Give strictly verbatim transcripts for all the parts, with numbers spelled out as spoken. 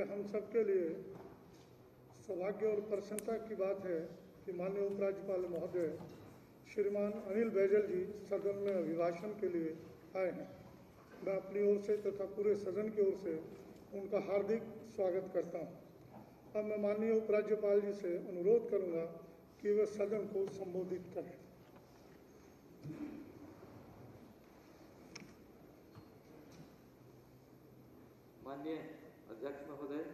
हम सब के लिए सौभाग्य और प्रसन्नता की बात है कि माननीय उपराज्यपाल महोदय श्रीमान अनिल बैजल जी सदन में अभिभाषण के लिए आए हैं। मैं अपनी ओर से तथा पूरे सदन की ओर से उनका हार्दिक स्वागत करता हूं। अब मैं माननीय उपराज्यपाल जी से अनुरोध करूंगा कि वे सदन को संबोधित करें। माननीय अध्यक्ष महोदय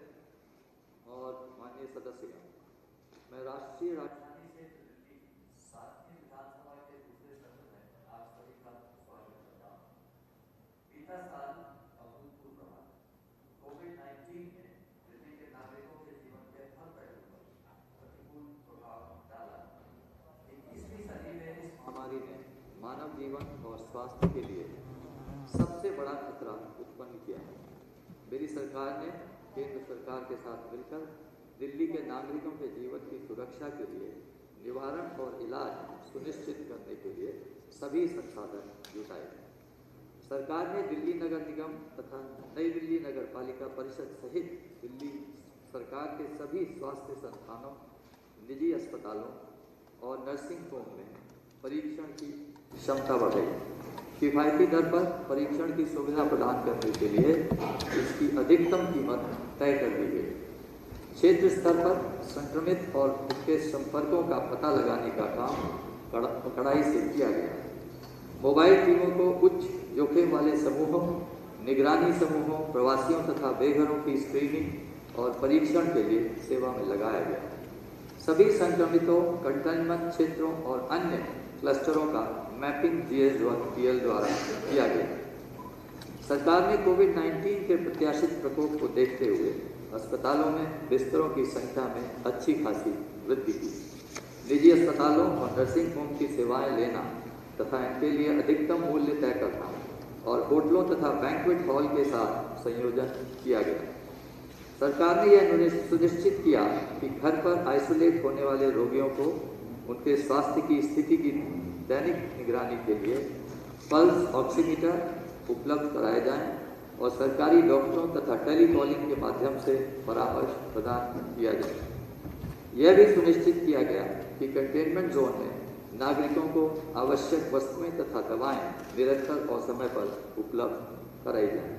और माननीय सदस्य, मैं राष्ट्रीय राजधानी क्षेत्र दिल्ली सातवीं विधानसभा के दूसरे सत्र में आप सभी का स्वागत करता हूँ। बीता साल अभूतपूर्व रहा। कोविड नाइन्टीन ने दिल्ली के नागरिकों के जीवन के हर पहलू पर प्रतिकूल प्रभाव डाला। इक्कीसवीं सदी में इस महामारी ने मानव जीवन और स्वास्थ्य के लिए सबसे बड़ा खतरा उत्पन्न किया है। मेरी सरकार ने केंद्र सरकार के साथ मिलकर दिल्ली के नागरिकों के जीवन की सुरक्षा के लिए निवारण और इलाज सुनिश्चित करने के लिए सभी संसाधन जुटाए। सरकार ने दिल्ली नगर निगम तथा नई दिल्ली नगर पालिका परिषद सहित दिल्ली सरकार के सभी स्वास्थ्य संस्थानों, निजी अस्पतालों और नर्सिंग होम में परीक्षण की क्षमता बढ़ाई। किफायती दर पर परीक्षण की सुविधा प्रदान करने के लिए इसकी अधिकतम कीमत तय कर दी गई। क्षेत्र स्तर पर संक्रमित और उनके संपर्कों का पता लगाने का काम कड़ाई से किया गया। मोबाइल टीमों को उच्च जोखिम वाले समूहों, निगरानी समूहों, प्रवासियों तथा बेघरों की स्क्रीनिंग और परीक्षण के लिए सेवा में लगाया गया। सभी संक्रमितों, कंटेनमेंट क्षेत्रों और अन्य क्लस्टरों का mapping G S T L द्वारा किया गया। सरकार ने कोविड नाइन्टीन के प्रत्याशित प्रकोप को देखते हुए अस्पतालों में बिस्तरों की संख्या में अच्छी खासी वृद्धि की। निजी अस्पतालों और नर्सिंग होम की सेवाएं लेना तथा इनके लिए अधिकतम मूल्य तय करना और होटलों तथा बैंक्वेट हॉल के साथ संयोजन किया गया। सरकार ने यह सुनिश्चित किया कि घर पर आइसोलेट होने वाले रोगियों को उनके स्वास्थ्य की स्थिति की दैनिक निगरानी के लिए पल्स ऑक्सीमीटर उपलब्ध कराए जाएं और सरकारी डॉक्टरों तथा टेलीकॉलिंग के माध्यम से परामर्श प्रदान किया जाए। यह भी सुनिश्चित किया गया कि कंटेनमेंट जोन में नागरिकों को आवश्यक वस्तुएं तथा दवाएं निरंतर और समय पर उपलब्ध कराई जाएं।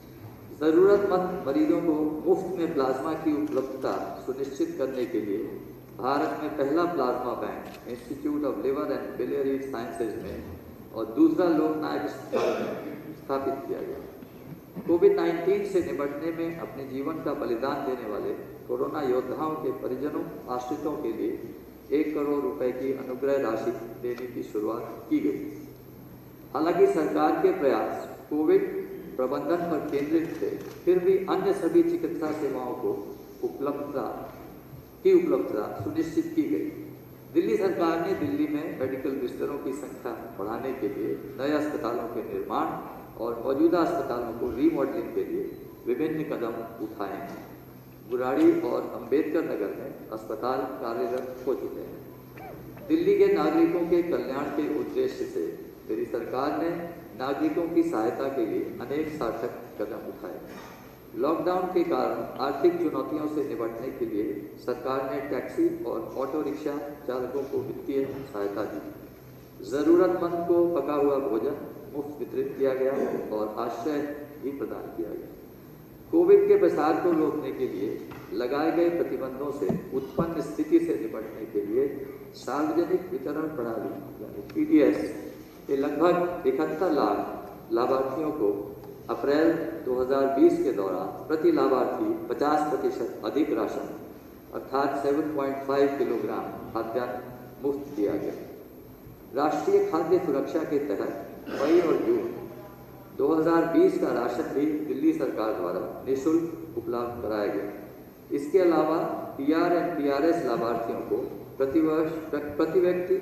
ज़रूरतमंद मरीजों को मुफ्त में प्लाज्मा की उपलब्धता सुनिश्चित करने के लिए भारत में पहला plasma bank institute of liver and biliary sciences में और दूसरा लोकनायक में स्थापित किया गया। कोविड नाइन्टीन से निपटने में अपने जीवन का बलिदान देने वाले कोरोना योद्धाओं के परिजनों, आश्रितों के लिए एक करोड़ रुपए की अनुग्रह राशि देने की शुरुआत की गई। हालांकि सरकार के प्रयास कोविड प्रबंधन पर केंद्रित थे, फिर भी अन्य सभी चिकित्सा सेवाओं को उपलब्धता की उपलब्धता सुनिश्चित की गई। दिल्ली सरकार ने दिल्ली में मेडिकल बिस्तरों की संख्या बढ़ाने के लिए नए अस्पतालों के निर्माण और मौजूदा अस्पतालों को रीमॉडलिंग के लिए विभिन्न कदम उठाए हैं। बुराड़ी और अंबेडकर नगर में अस्पताल कार्यरत हो चुके हैं। दिल्ली के नागरिकों के कल्याण के उद्देश्य से मेरी सरकार ने नागरिकों की सहायता के लिए अनेक सार्थक कदम उठाए। लॉकडाउन के कारण आर्थिक चुनौतियों से निपटने के लिए सरकार ने टैक्सी और ऑटो रिक्शा चालकों को वित्तीय सहायता दी। ज़रूरतमंद को पका हुआ भोजन मुफ्त वितरित किया गया और आश्रय भी प्रदान किया गया। कोविड के प्रसार को रोकने के लिए लगाए गए प्रतिबंधों से उत्पन्न स्थिति से निपटने के लिए सार्वजनिक वितरण प्रणाली यानी पी डी एस के लगभग इकहत्तर लाख लाभार्थियों को अप्रैल दो हज़ार बीस के दौरान प्रति लाभार्थी पचास प्रतिशत अधिक राशन अर्थात सात पॉइंट पाँच किलोग्राम खाद्यान्न मुफ्त दिया गया। राष्ट्रीय खाद्य सुरक्षा के तहत मई और जून दो हज़ार बीस का राशन भी दिल्ली सरकार द्वारा निःशुल्क उपलब्ध कराया गया। इसके अलावा P R and P R S लाभार्थियों को प्रतिवर्ष प्रति व्यक्ति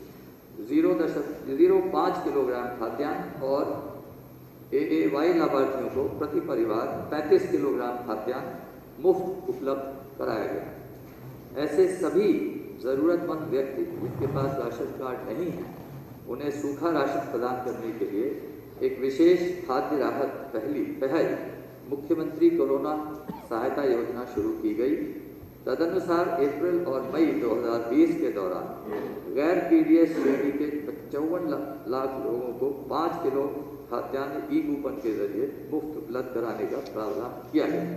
जीरो दशमलव जीरो पाँच किलोग्राम खाद्यान्न और ए ए वाई लाभार्थियों को प्रति परिवार पैंतीस किलोग्राम खाद्यान्न मुफ्त उपलब्ध कराया गया। ऐसे सभी ज़रूरतमंद व्यक्ति जिनके पास राशन कार्ड नहीं है, उन्हें सूखा राशन प्रदान करने के लिए एक विशेष खाद्य राहत पहली पहल मुख्यमंत्री कोरोना सहायता योजना शुरू की गई। तदनुसार अप्रैल और मई दो हज़ार बीस के दौरान गैर पीडीएस श्रेणी के चौवन लाख लोगों को पाँच किलो खाद्यान्न ई कूपन के जरिए मुफ्त उपलब्ध कराने का प्रावधान किया गया।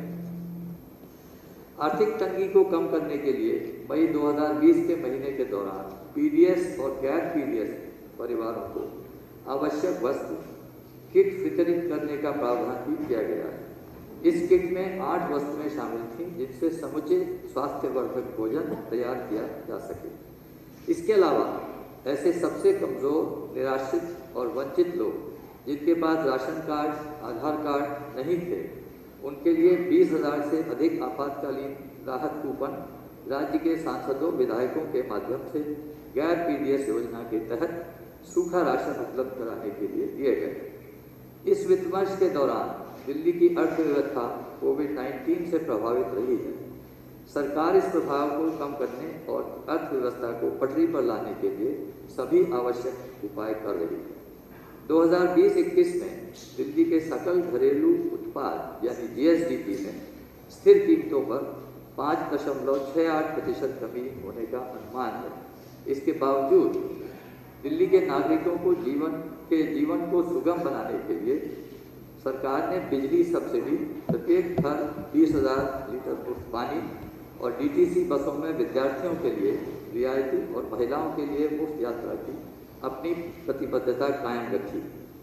आर्थिक तंगी को कम करने के लिए मई दो हज़ार बीस के महीने के दौरान पीडीएस और गैर पीडीएस परिवारों को आवश्यक वस्तु किट वितरित करने का प्रावधान भी किया गया है। इस किट में आठ वस्तुएं शामिल थीं जिनसे समुचित स्वास्थ्यवर्धक भोजन तैयार किया जा सके। इसके अलावा ऐसे सबसे कमजोर, निराश्रित और वंचित लोग जिनके पास राशन कार्ड, आधार कार्ड नहीं थे, उनके लिए बीस हजार से अधिक आपातकालीन राहत कूपन राज्य के सांसदों, विधायकों के माध्यम से गैर पीडीएस योजना के तहत सूखा राशन उपलब्ध कराने के लिए दिए गए। इस वित्त वर्ष के दौरान दिल्ली की अर्थव्यवस्था कोविड नाइन्टीन से प्रभावित रही है। सरकार इस प्रभाव को कम करने और अर्थव्यवस्था को पटरी पर लाने के लिए सभी आवश्यक उपाय कर रही है। दो हज़ार बीस इक्कीस में दिल्ली के सकल घरेलू उत्पाद यानी जीएसडीपी में स्थिर कीमतों पर पाँच दशमलव छः आठ प्रतिशत कमी होने का अनुमान है। इसके बावजूद दिल्ली के नागरिकों को जीवन के जीवन को सुगम बनाने के लिए सरकार ने बिजली सब्सिडी, प्रत्येक घर बीस हजार लीटर मुफ्त पानी और डीटीसी बसों में विद्यार्थियों के लिए रियायती और महिलाओं के लिए मुफ्त यात्रा की अपनी प्रतिबद्धता कायम रखी।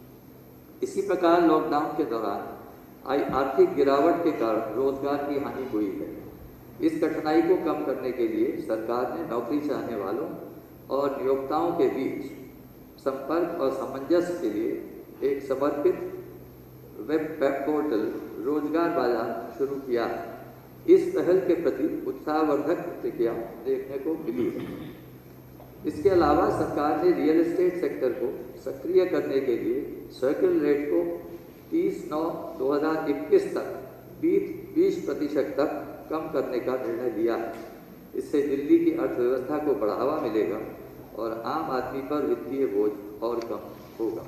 इसी प्रकार लॉकडाउन के दौरान आई आर्थिक गिरावट के कारण रोजगार की हानि हुई है। इस कठिनाई को कम करने के लिए सरकार ने नौकरी चाहने वालों और नियोक्ताओं के बीच संपर्क और सामंजस्य के लिए एक समर्पित वेब वेब पोर्टल रोजगार बाजार शुरू किया है। इस पहल के प्रति उत्साहवर्धक प्रतिक्रिया देखने को मिली है। इसके अलावा सरकार ने रियल एस्टेट सेक्टर को सक्रिय करने के लिए सर्किल रेट को तीस नौ दो हज़ार इक्कीस तक बीस प्रतिशत तक कम करने का निर्णय लिया है। इससे दिल्ली की अर्थव्यवस्था को बढ़ावा मिलेगा और आम आदमी पर वित्तीय बोझ और कम होगा।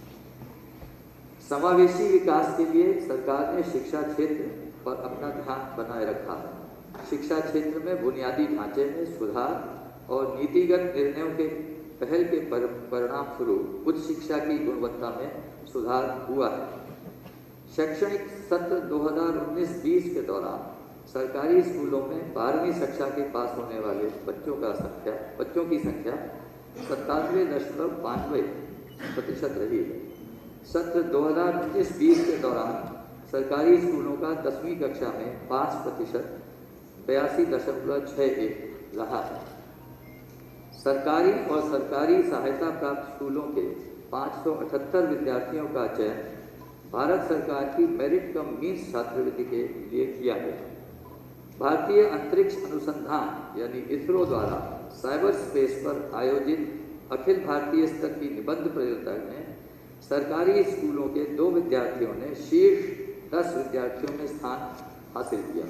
समावेशी विकास के लिए सरकार ने शिक्षा क्षेत्र पर अपना ध्यान बनाए रखा है। शिक्षा क्षेत्र में बुनियादी ढांचे में सुधार और नीतिगत निर्णयों के पहल के परिणाम स्वरूप उच्च शिक्षा की गुणवत्ता में सुधार हुआ है। शैक्षणिक सत्र दो हज़ार उन्नीस बीस के दौरान सरकारी स्कूलों में बारहवीं कक्षा के पास होने वाले बच्चों का संख्या बच्चों की संख्या सत्तानवे दशमलव बानवे प्रतिशत रही है। सत्र दो हज़ार उन्नीस बीस के दौरान सरकारी स्कूलों का दसवीं कक्षा में पाँच प्रतिशत बयासी दशमलव छः एक रहा है। सरकारी और सरकारी सहायता प्राप्त स्कूलों के पाँच सौ अठहत्तर विद्यार्थियों का चयन भारत सरकार की मेरिट कम मीन्स छात्रवृत्ति के लिए किया गया। भारतीय अंतरिक्ष अनुसंधान यानी इसरो द्वारा साइबर स्पेस पर आयोजित अखिल भारतीय स्तर की निबंध प्रतियोगिता में सरकारी स्कूलों के दो विद्यार्थियों ने शीर्ष दस विद्यार्थियों में स्थान हासिल किया।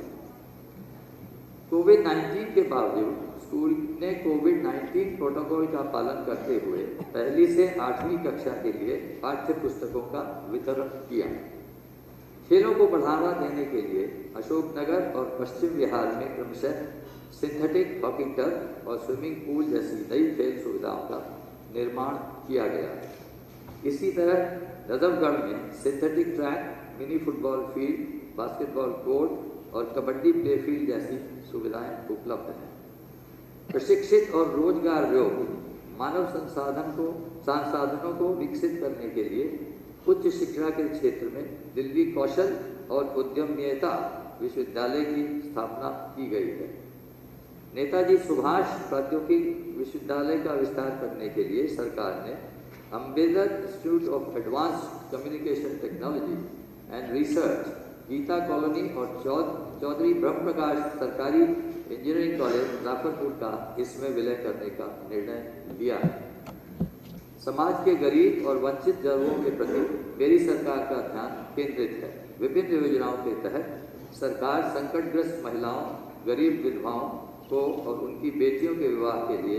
कोविड नाइन्टीन के बावजूद स्कूल ने कोविड नाइन्टीन प्रोटोकॉल का पालन करते हुए पहली से आठवीं कक्षा के लिए पाठ्य पुस्तकों का वितरण किया। खेलों को बढ़ावा देने के लिए अशोकनगर और पश्चिम बिहार में क्रमशः सिंथेटिक हॉकी टर्फ और स्विमिंग पूल जैसी नई खेल सुविधाओं का निर्माण किया गया है। इसी तरह नजफगढ़ में synthetic track, mini football field, basketball court और कबड्डी प्ले फील्ड जैसी सुविधाएं उपलब्ध हैं। प्रशिक्षित और रोजगार योग्य मानव संसाधन को संसाधनों को विकसित करने के लिए उच्च शिक्षा के क्षेत्र में दिल्ली कौशल और उद्यमिता विश्वविद्यालय की स्थापना की गई है। नेताजी सुभाष प्रौद्योगिकी विश्वविद्यालय का विस्तार करने के लिए सरकार ने Ambedkar institute of advanced communication technology and research, Geeta colony और चौधरी ब्रह्म प्रकाश सरकारी इंजीनियरिंग कॉलेज मुजफ्फरपुर का इसमें विलय करने का निर्णय लिया है। समाज के गरीब और वंचित वर्गों के प्रति मेरी सरकार का ध्यान केंद्रित है। विभिन्न योजनाओं के तहत सरकार संकटग्रस्त महिलाओं, गरीब विधवाओं को और उनकी बेटियों के विवाह के लिए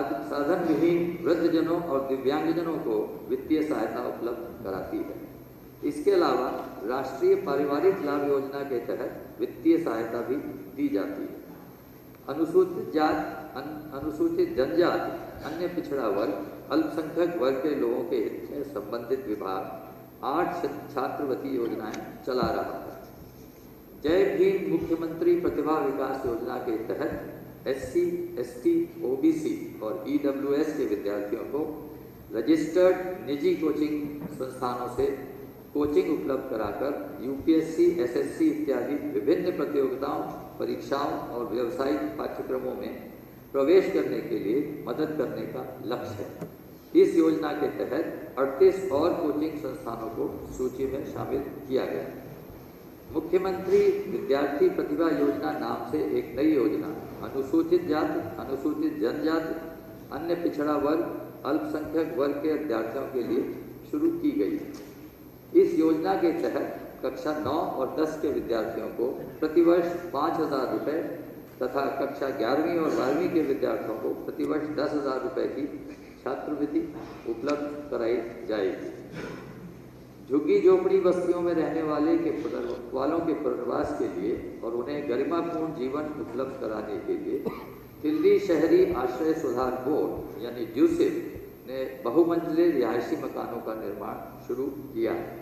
साधन विहीन वृद्धजनों और दिव्यांगजनों को वित्तीय सहायता उपलब्ध कराती है। इसके अलावा राष्ट्रीय पारिवारिक लाभ योजना के तहत वित्तीय सहायता भी दी जाती है। अनुसूचित जात अन, अनुसूचित जनजाति, अन्य पिछड़ा वर्ग, अल्पसंख्यक वर्ग के लोगों के हित में संबंधित विभाग आठ छात्रवृत्ति योजनाएं चला रहा है। जय भीम मुख्यमंत्री प्रतिभा विकास योजना के तहत एससी, एसटी, ओबीसी और ईडब्ल्यूएस के विद्यार्थियों को रजिस्टर्ड निजी कोचिंग संस्थानों से कोचिंग उपलब्ध कराकर यूपीएससी, एसएससी इत्यादि विभिन्न प्रतियोगिताओं, परीक्षाओं और व्यावसायिक पाठ्यक्रमों में प्रवेश करने के लिए मदद करने का लक्ष्य है। इस योजना के तहत अड़तीस और कोचिंग संस्थानों को सूची में शामिल किया गया है। मुख्यमंत्री विद्यार्थी प्रतिभा योजना नाम से एक नई योजना अनुसूचित जाति, अनुसूचित जनजाति, अन्य पिछड़ा वर्ग, अल्पसंख्यक वर्ग के विद्यार्थियों के लिए शुरू की गई है। इस योजना के तहत कक्षा नौ और दस के विद्यार्थियों को प्रतिवर्ष पाँच हजार रुपये तथा कक्षा ग्यारहवीं और बारहवीं के विद्यार्थियों को प्रतिवर्ष दस हजार रुपये की छात्रवृत्ति उपलब्ध कराई जाएगी। झुग्गी झोपड़ी बस्तियों में रहने वाले के वालों के पुनर्वास के लिए और उन्हें गरिमापूर्ण जीवन उपलब्ध कराने के लिए दिल्ली शहरी आश्रय सुधार बोर्ड यानी ड्यूसिप ने बहुमंजिले रिहायशी मकानों का निर्माण शुरू किया है।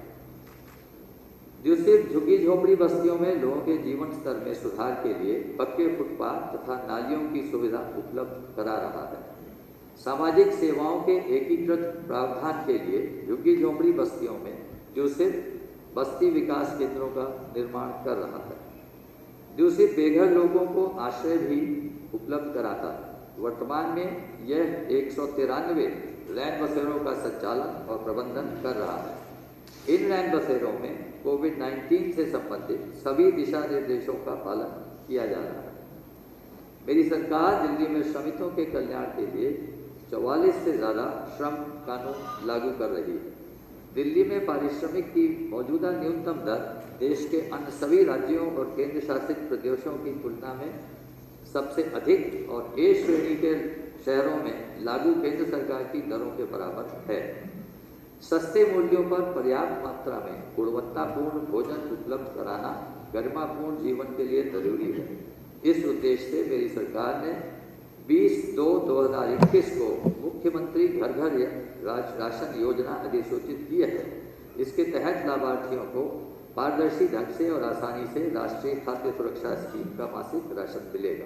ड्यूसिप झुग्गी झोपड़ी बस्तियों में लोगों के जीवन स्तर में सुधार के लिए पक्के फुटपाथ तथा नालियों की सुविधा उपलब्ध करा रहा है। सामाजिक सेवाओं के एकीकृत प्रावधान के लिए झुग्गी झोपड़ी बस्तियों में ड्यूसिप बस्ती विकास केंद्रों का निर्माण कर रहा है। ड्यूसिप बेघर लोगों को आश्रय भी उपलब्ध कराता है। वर्तमान में यह एक सौ तिरानवे रैन बसेरों का संचालन और प्रबंधन कर रहा है। इन रैन बसेरों में कोविड नाइन्टीन से संबंधित सभी दिशा निर्देशों का पालन किया जा रहा है। मेरी सरकार दिल्ली में श्रमिकों के कल्याण के लिए चौवालीस से ज़्यादा श्रम कानून लागू कर रही है। दिल्ली में पारिश्रमिक की मौजूदा न्यूनतम दर देश के अन्य सभी राज्यों और केंद्र शासित प्रदेशों की तुलना में सबसे अधिक और ए श्रेणी के शहरों में लागू केंद्र सरकार की दरों के बराबर है। सस्ते मूल्यों पर पर्याप्त मात्रा में गुणवत्तापूर्ण भोजन उपलब्ध कराना गरिमापूर्ण जीवन के लिए जरूरी है। इस उद्देश्य से मेरी सरकार ने बीस दो दो हज़ार इक्कीस को मुख्यमंत्री घर घर राशन योजना अधिसूचित की है। इसके तहत लाभार्थियों को पारदर्शी ढंग से और आसानी से राष्ट्रीय खाद्य सुरक्षा स्कीम का मासिक राशन मिलेगा।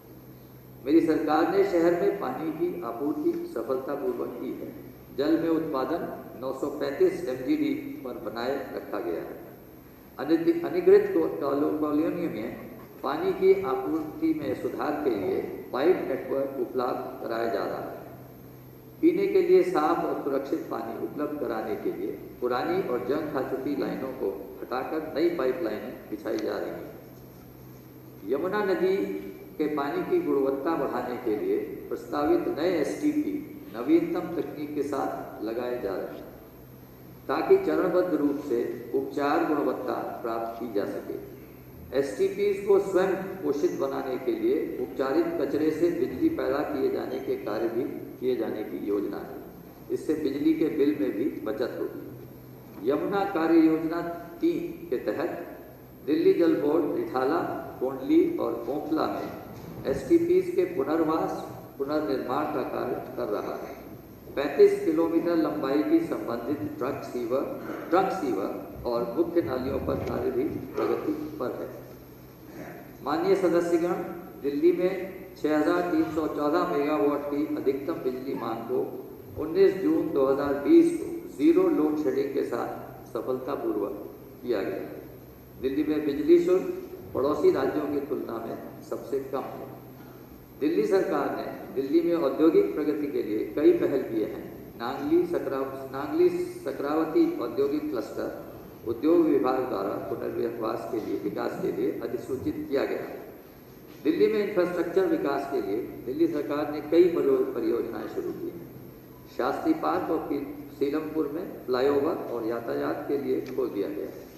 मेरी सरकार ने शहर में पानी की आपूर्ति सफलतापूर्वक की है। जल में उत्पादन नौ सौ पैंतीस एम जी डी पर बनाए रखा गया है। अनिगृहित कॉलोनियों में पानी की आपूर्ति में सुधार के लिए पाइप नेटवर्क उपलब्ध कराया जा रहा है। पीने के लिए साफ और सुरक्षित पानी उपलब्ध कराने के लिए पुरानी और जंग खा चुकी लाइनों को हटाकर नई पाइपलाइनें बिछाई जा रही हैं। यमुना नदी के पानी की गुणवत्ता बढ़ाने के लिए प्रस्तावित नए एस टी पी नवीनतम तकनीक के साथ लगाए जा रहे हैं ताकि चरणबद्ध रूप से उपचार गुणवत्ता प्राप्त की जा सके। एस टी पीज़ को स्वयं पोषित बनाने के लिए उपचारित कचरे से बिजली पैदा किए जाने के कार्य भी किए जाने की योजना है। इससे बिजली के बिल में भी बचत होगी। यमुना कार्य योजना तीन के तहत दिल्ली जल बोर्ड रिठाला, कोंडली और ओखला में एस टी पीज़ के पुनर्वास पुनर्निर्माण का कार्य कर रहा है। पैंतीस किलोमीटर लंबाई की संबंधित ट्रक सीवर ट्रक सीवर और मुख्य नालियों पर कार्य भी प्रगति पर है। माननीय सदस्यगण, दिल्ली में छह हज़ार तीन सौ चौदह मेगावाट की अधिकतम बिजली मांग को उन्नीस जून दो हज़ार बीस को जीरो लोड शेडिंग के साथ सफलतापूर्वक किया गया। दिल्ली में बिजली शुल्क पड़ोसी राज्यों की तुलना में सबसे कम है। दिल्ली सरकार ने दिल्ली में औद्योगिक प्रगति के लिए कई पहल किए हैं। नांगली सकरा नांगली सकरावती औद्योगिक क्लस्टर उद्योग विभाग द्वारा पुनर्विकास के लिए विकास के लिए अधिसूचित किया गया। दिल्ली में इंफ्रास्ट्रक्चर विकास के लिए दिल्ली सरकार ने कई परियोजनाएं शुरू की हैं। शास्त्री पार्क और सीलमपुर में फ्लाईओवर और यातायात के लिए खोल दिया गया है।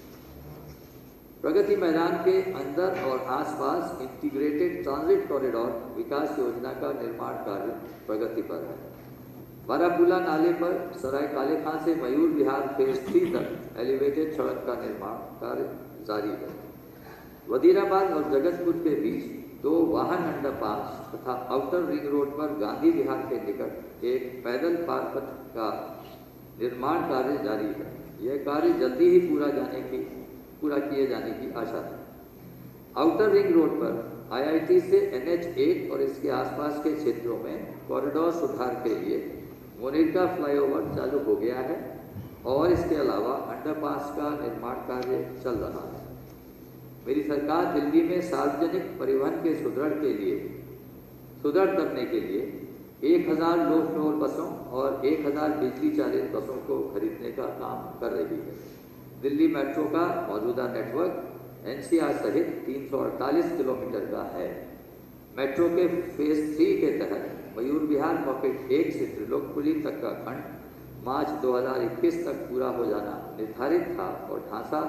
प्रगति मैदान के अंदर और आसपास इंटीग्रेटेड ट्रांजिट कॉरिडोर विकास योजना का निर्माण कार्य प्रगति पर है। बारापुला नाले पर सराय काले खां से मयूर विहार फेज थ्री तक एलिवेटेड सड़क का निर्माण कार्य जारी है। वजीराबाद और जगतपुर के बीच दो वाहन अंडरपास तथा आउटर रिंग रोड पर गांधी विहार के निकट एक पैदल पार्क का निर्माण कार्य जारी है। यह कार्य जल्दी ही पूरा जाने की पूरा किए जाने की आशा है। आउटर रिंग रोड पर आईआईटी से एन एच एट और इसके आसपास के क्षेत्रों में कॉरिडोर सुधार के लिए मोनिका फ्लाईओवर चालू हो गया है और इसके अलावा अंडरपास का निर्माण कार्य चल रहा है। मेरी सरकार दिल्ली में सार्वजनिक परिवहन के सुदृढ़ के लिए सुदृढ़ करने के लिए एक हज़ार लो फ्लोर बसों और एक हज़ार बिजली चालित बसों को खरीदने का काम कर रही है। दिल्ली मेट्रो का मौजूदा नेटवर्क एनसीआर सहित तीन सौ अड़तालीस किलोमीटर का है। मेट्रो के फेज थ्री के तहत मयूर विहार पॉकेट एक से त्रिलोकपुरी तक का खंड मार्च दो हज़ार इक्कीस तक पूरा हो जाना निर्धारित था और ढांसा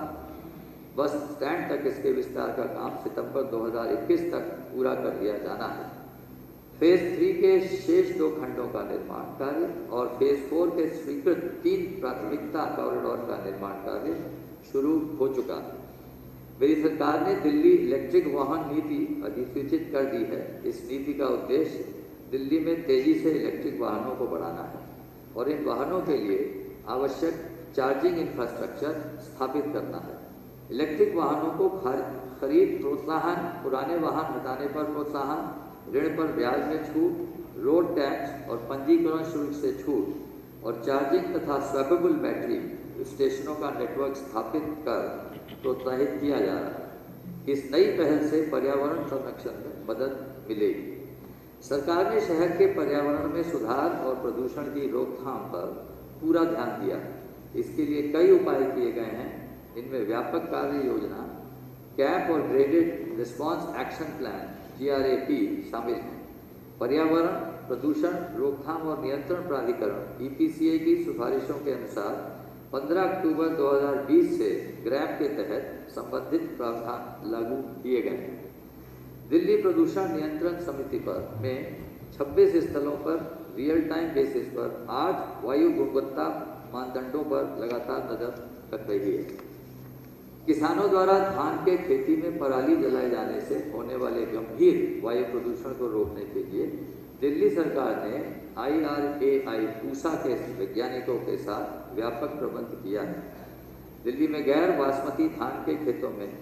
बस स्टैंड तक इसके विस्तार का काम सितंबर दो हज़ार इक्कीस तक पूरा कर लिया जाना है। फेज थ्री के शेष दो खंडों का निर्माण कार्य और फेज फोर के स्वीकृत तीन प्राथमिकता कॉरिडोर का निर्माण कार्य शुरू हो चुका है। मेरी सरकार ने दिल्ली इलेक्ट्रिक वाहन नीति अधिसूचित कर दी है। इस नीति का उद्देश्य दिल्ली में तेजी से इलेक्ट्रिक वाहनों को बढ़ाना है और इन वाहनों के लिए आवश्यक चार्जिंग इंफ्रास्ट्रक्चर स्थापित करना है। इलेक्ट्रिक वाहनों को खरीद प्रोत्साहन, पुराने वाहन हटाने पर प्रोत्साहन, ऋण पर ब्याज में छूट, रोड टैक्स और पंजीकरण शुल्क से छूट और चार्जिंग तथा स्वैपेबल बैटरी स्टेशनों का नेटवर्क स्थापित कर प्रोत्साहित किया जा रहा है। इस नई पहल से पर्यावरण संरक्षण में मदद मिलेगी। सरकार ने शहर के पर्यावरण में सुधार और प्रदूषण की रोकथाम पर पूरा ध्यान दिया है। इसके लिए कई उपाय किए गए हैं। इनमें व्यापक कार्य योजना, कैप और graded response action plan G R A P शामिल हैं। पर्यावरण प्रदूषण रोकथाम और नियंत्रण प्राधिकरण ई पी सी ए की सिफारिशों के अनुसार पंद्रह अक्टूबर दो हज़ार बीस से ग्रैप के तहत संबंधित प्रावधान लागू किए गए हैं। दिल्ली प्रदूषण नियंत्रण समिति पर में छब्बीस स्थलों पर रियल टाइम बेसिस पर आठ वायु गुणवत्ता मानदंडों पर लगातार नजर रख रही है। किसानों द्वारा धान के खेती में पराली जलाए जाने से होने वाले गंभीर वायु प्रदूषण को रोकने के लिए दिल्ली सरकार ने आई आर ए आई पूसा के वैज्ञानिकों के साथ व्यापक प्रबंध किया है। दिल्ली में गैर बासमती धान के खेतों में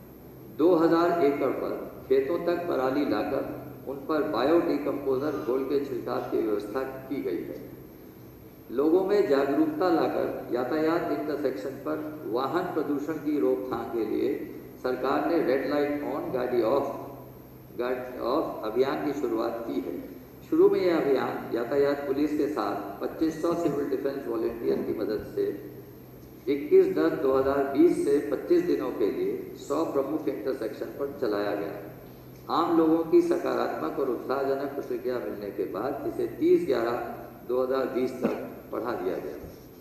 दो हज़ार एकड़ पर खेतों तक पराली लाकर उन पर बायो डिकम्पोजर घोल के छिड़काव की व्यवस्था की गई है। लोगों में जागरूकता लाकर यातायात इंटरसेक्शन पर वाहन प्रदूषण की रोकथाम के लिए सरकार ने रेड लाइट ऑन गाड़ी ऑफ गाड़ी ऑफ अभियान की शुरुआत की है। शुरू में यह अभियान यातायात पुलिस के साथ पच्चीस सौ सिविल डिफेंस वॉलेंटियर की मदद से इक्कीस दस दो हज़ार बीस से पच्चीस दिनों के लिए सौ प्रमुख इंटरसेक्शन पर चलाया गया। आम लोगों की सकारात्मक और उत्साहजनक प्रतिक्रिया मिलने के बाद इसे तीस ग्यारह दो हज़ार बीस तक बढ़ा दिया गया।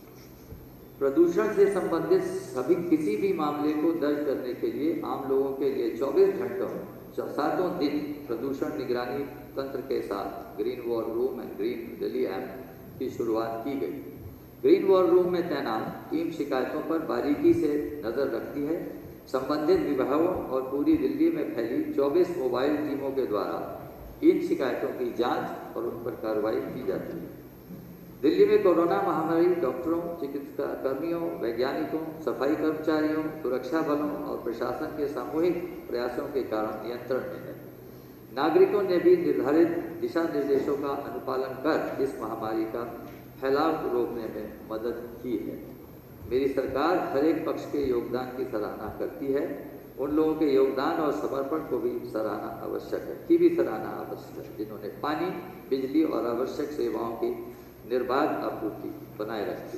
प्रदूषण से संबंधित सभी किसी भी मामले को दर्ज करने के लिए आम लोगों के लिए चौबीस घंटों सातों दिन प्रदूषण निगरानी तंत्र के साथ green war room and green Delhi app की शुरुआत की गई। ग्रीन वॉर रूम में तैनात टीम शिकायतों पर बारीकी से नजर रखती है। संबंधित विभागों और पूरी दिल्ली में फैली चौबीस मोबाइल टीमों के द्वारा इन शिकायतों की जांच और उन पर कार्रवाई की जाती है। दिल्ली में कोरोना महामारी डॉक्टरों, चिकित्सा कर्मियों, वैज्ञानिकों, सफाई कर्मचारियों, सुरक्षा बलों और प्रशासन के सामूहिक प्रयासों के कारण नियंत्रण में है। नागरिकों ने भी निर्धारित दिशा निर्देशों का अनुपालन कर इस महामारी का फैलाव को रोकने में मदद की है। मेरी सरकार हर एक पक्ष के योगदान की सराहना करती है। उन लोगों के योगदान और समर्पण को भी सराहना आवश्यक है की भी सराहना आवश्यक है जिन्होंने पानी, बिजली और आवश्यक सेवाओं की निर्बाध आपूर्ति बनाए रखी।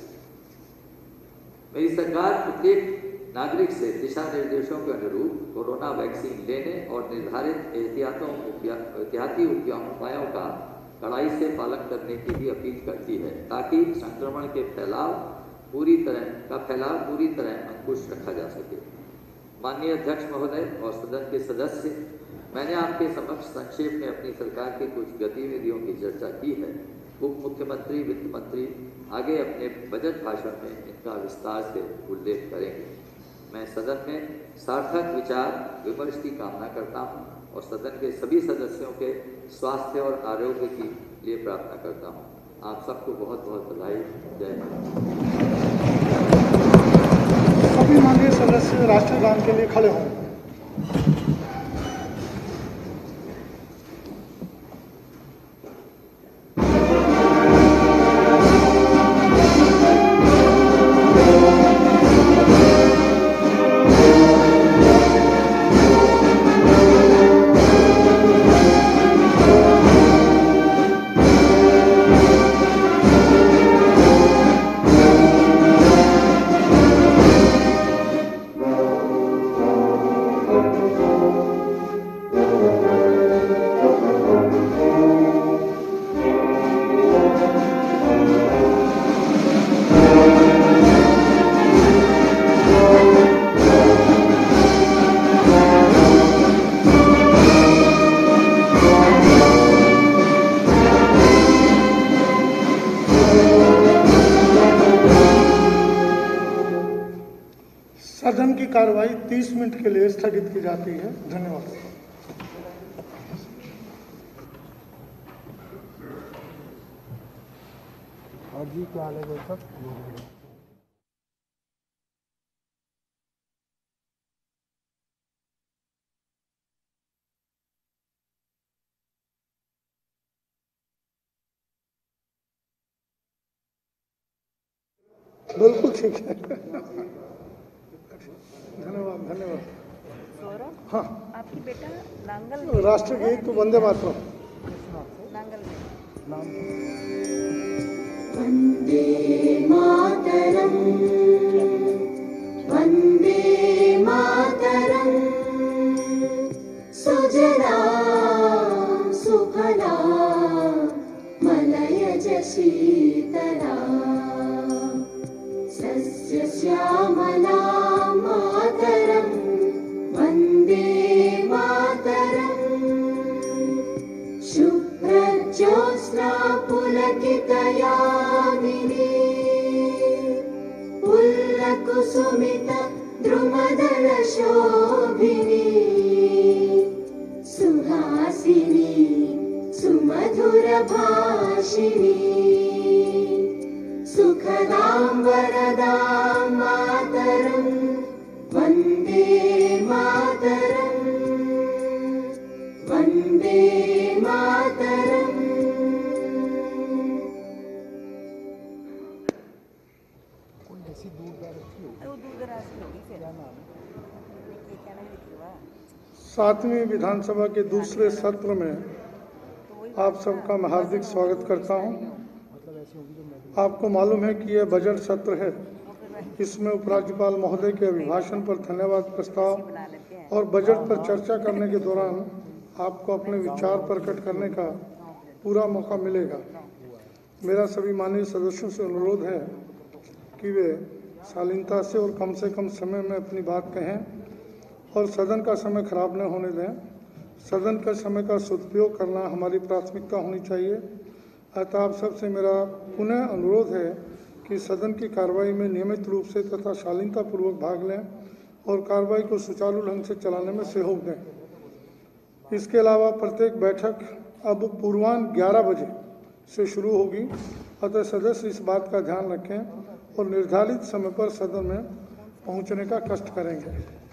मेरी सरकार प्रत्येक नागरिक से दिशा निर्देशों के अनुरूप कोरोना वैक्सीन लेने और निर्धारित एहतियातों एहतियाती उपायों का कड़ाई से पालन करने की भी अपील करती है ताकि संक्रमण के फैलाव पूरी तरह का फैलाव पूरी तरह अंकुश रखा जा सके। माननीय अध्यक्ष महोदय और सदन के सदस्य, मैंने आपके समक्ष संक्षेप में अपनी सरकार की कुछ गतिविधियों की चर्चा की है। उप मुख्यमंत्री, वित्त मंत्री आगे अपने बजट भाषण में इनका विस्तार से उल्लेख करेंगे। मैं सदन में सार्थक विचार विमर्श की कामना करता हूं और सदन के सभी सदस्यों के स्वास्थ्य और आरोग्य की लिए प्रार्थना करता हूं। आप सबको बहुत बहुत बधाई। जय हिंद। सभी माननीय सदस्य राष्ट्रगान के लिए खड़े हों। सदन की कार्रवाई तीस मिनट के लिए स्थगित की जाती है। धन्यवाद। और जी क्या हाल है भाई साहब? बिल्कुल ठीक है। धन्यवाद धन्यवाद। सौरभ, हाँ, आपकी बेटा नांगल में राष्ट्रगीत तो वंदे मातरम। नांगल में वन्दे मातरम् वन्दे मातरम् सुजला सुफला मलयज शीतला सस्यश्यामला मातरम् वन्दे मातरम् शुभ्रज्योत्स्ना पुलकितयामिनी पुल्लकुसुमित द्रुमदलशोभिनी सुहासिनी सुमधुरभाषिणी सुखदां वरदां मातरं वन्दे मातरम् वन्दे मातरम्। कोई ऐसी दूर दराज की हो वो दूर दराज की होगी फिर। क्या नाम है? देखिए क्या नाम लिखा हुआ है। सातवीं विधानसभा के दूसरे सत्र में तो वही आप सबका मैं हार्दिक स्वागत करता हूं। मतलब ऐसी होगी जो मैं आपको मालूम है कि यह बजट सत्र है। इसमें उपराज्यपाल महोदय के अभिभाषण पर धन्यवाद प्रस्ताव बना लेते हैं। और बजट पर चर्चा करने के दौरान आपको अपने विचार प्रकट करने का पूरा मौका मिलेगा। मेरा सभी माननीय सदस्यों से अनुरोध है कि वे शालीनता से और कम से कम समय में अपनी बात कहें और सदन का समय खराब न होने दें। सदन के समय का सदुपयोग करना हमारी प्राथमिकता होनी चाहिए। अतः आप सबसे मेरा पुनः अनुरोध है कि सदन की कार्रवाई में नियमित रूप से तथा शालीनतापूर्वक भाग लें और कार्रवाई को सुचारू ढंग से चलाने में सहयोग दें। इसके अलावा प्रत्येक बैठक अब पूर्वाह्न ग्यारह बजे से शुरू होगी। अतः सदस्य इस बात का ध्यान रखें और निर्धारित समय पर सदन में पहुंचने का कष्ट करेंगे।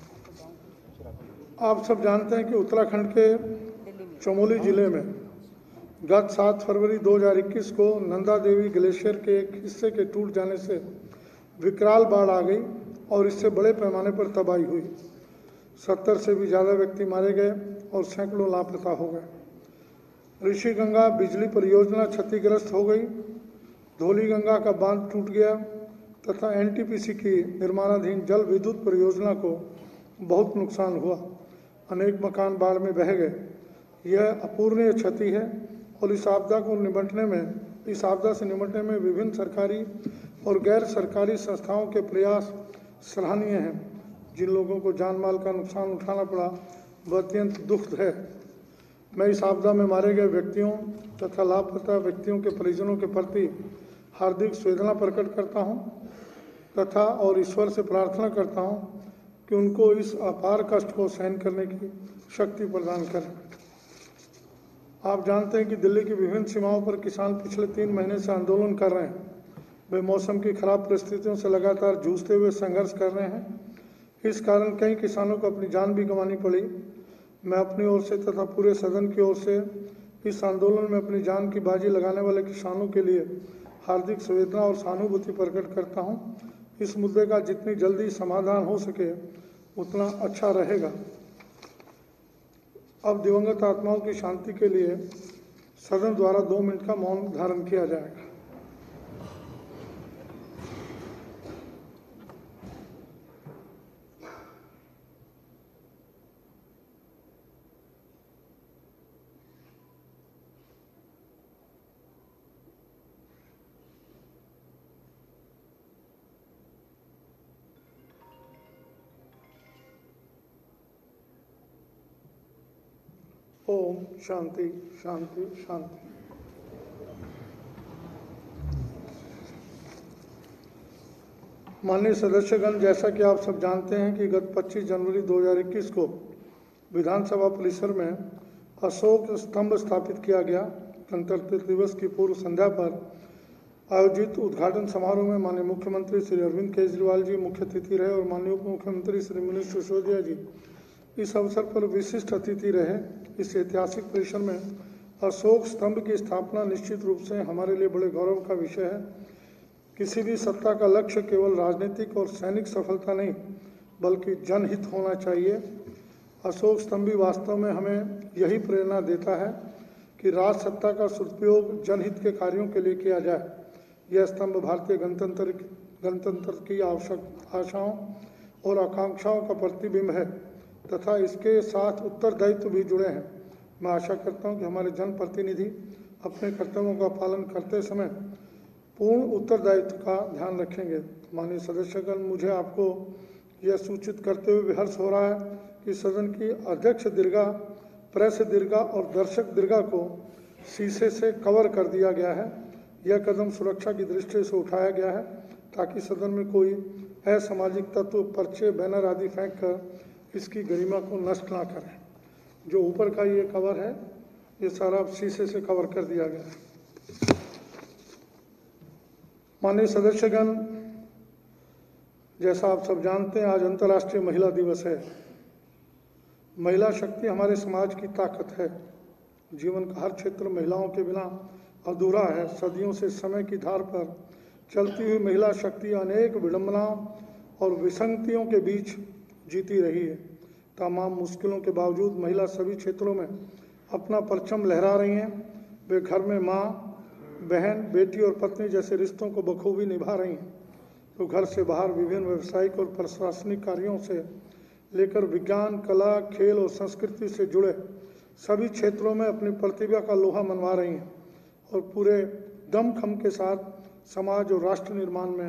आप सब जानते हैं कि उत्तराखंड के चमोली जिले में गत सात फरवरी दो हज़ार इक्कीस को नंदा देवी ग्लेशियर के एक हिस्से के टूट जाने से विकराल बाढ़ आ गई और इससे बड़े पैमाने पर तबाही हुई। सत्तर से भी ज़्यादा व्यक्ति मारे गए और सैकड़ों लापता हो गए। ऋषि गंगा बिजली परियोजना क्षतिग्रस्त हो गई। धौली गंगा का बांध टूट गया तथा एनटीपीसी की निर्माणाधीन जल विद्युत परियोजना को बहुत नुकसान हुआ। अनेक मकान बाढ़ में बह गए। यह अपूरणीय क्षति है और इस आपदा को निपटने में इस आपदा से निपटने में विभिन्न सरकारी और गैर सरकारी संस्थाओं के प्रयास सराहनीय हैं। जिन लोगों को जान माल का नुकसान उठाना पड़ा वह अत्यंत दुखद है। मैं इस आपदा में मारे गए व्यक्तियों तथा लापता व्यक्तियों के परिजनों के प्रति हार्दिक संवेदना प्रकट करता हूं तथा और ईश्वर से प्रार्थना करता हूं कि उनको इस अपार कष्ट को सहन करने की शक्ति प्रदान करें। आप जानते हैं कि दिल्ली की विभिन्न सीमाओं पर किसान पिछले तीन महीने से आंदोलन कर रहे हैं। वे मौसम की खराब परिस्थितियों से लगातार जूझते हुए संघर्ष कर रहे हैं। इस कारण कई किसानों को अपनी जान भी गंवानी पड़ी। मैं अपनी ओर से तथा पूरे सदन की ओर से इस आंदोलन में अपनी जान की बाजी लगाने वाले किसानों के लिए हार्दिक संवेदना और सहानुभूति प्रकट करता हूं। इस मुद्दे का जितनी जल्दी समाधान हो सके उतना अच्छा रहेगा। अब दिवंगत आत्माओं की शांति के लिए सदन द्वारा दो मिनट का मौन धारण किया जाएगा। ओम शांति शांति शांति। माननीय सदस्यगण, जैसा कि आप सब जानते हैं कि गत पच्चीस जनवरी दो हज़ार इक्कीस को विधानसभा परिसर में अशोक स्तंभ स्थापित किया गया। गणतंत्र दिवस की पूर्व संध्या पर आयोजित उद्घाटन समारोह में माननीय मुख्यमंत्री श्री अरविंद केजरीवाल जी मुख्य अतिथि रहे और माननीय उप मुख्यमंत्री श्री मनीष सिसोदिया जी इस अवसर पर विशिष्ट अतिथि रहे। इस ऐतिहासिक परिसर में अशोक स्तंभ की स्थापना निश्चित रूप से हमारे लिए बड़े गौरव का विषय है। किसी भी सत्ता का लक्ष्य केवल राजनीतिक और सैनिक सफलता नहीं बल्कि जनहित होना चाहिए। अशोक स्तंभ भी वास्तव में हमें यही प्रेरणा देता है कि राज सत्ता का सदुपयोग जनहित के कार्यों के लिए किया जाए। यह स्तंभ भारतीय गणतंत्र गणतंत्र की आवश्यक आशाओं और आकांक्षाओं का प्रतिबिंब है तथा इसके साथ उत्तरदायित्व भी जुड़े हैं। मैं आशा करता हूं कि हमारे जनप्रतिनिधि अपने कर्तव्यों का पालन करते समय पूर्ण उत्तरदायित्व का ध्यान रखेंगे। माननीय सदस्यगण, मुझे आपको यह सूचित करते हुए विहर्ष हो रहा है कि सदन की अध्यक्ष दीर्घा, प्रेस दीर्घा और दर्शक दीर्घा को शीशे से कवर कर दिया गया है। यह कदम सुरक्षा की दृष्टि से उठाया गया है ताकि सदन में कोई असामाजिक तत्व, पर्चे, बैनर आदि फेंक कर इसकी गरिमा को नष्ट ना करें। जो ऊपर का ये कवर है ये सारा शीशे से कवर कर दिया गया है। माननीय सदस्यगण, जैसा आप सब जानते हैं आज अंतर्राष्ट्रीय महिला दिवस है। महिला शक्ति हमारे समाज की ताकत है। जीवन का हर क्षेत्र महिलाओं के बिना अधूरा है। सदियों से समय की धार पर चलती हुई महिला शक्ति अनेक विडंबनाओं और विसंगतियों के बीच जीती रही है। तमाम मुश्किलों के बावजूद महिला सभी क्षेत्रों में अपना परचम लहरा रही हैं। वे घर में माँ, बहन, बेटी और पत्नी जैसे रिश्तों को बखूबी निभा रही हैं, तो घर से बाहर विभिन्न व्यावसायिक और प्रशासनिक कार्यों से लेकर विज्ञान, कला, खेल और संस्कृति से जुड़े सभी क्षेत्रों में अपनी प्रतिभा का लोहा मनवा रही हैं और पूरे दमखम के साथ समाज और राष्ट्र निर्माण में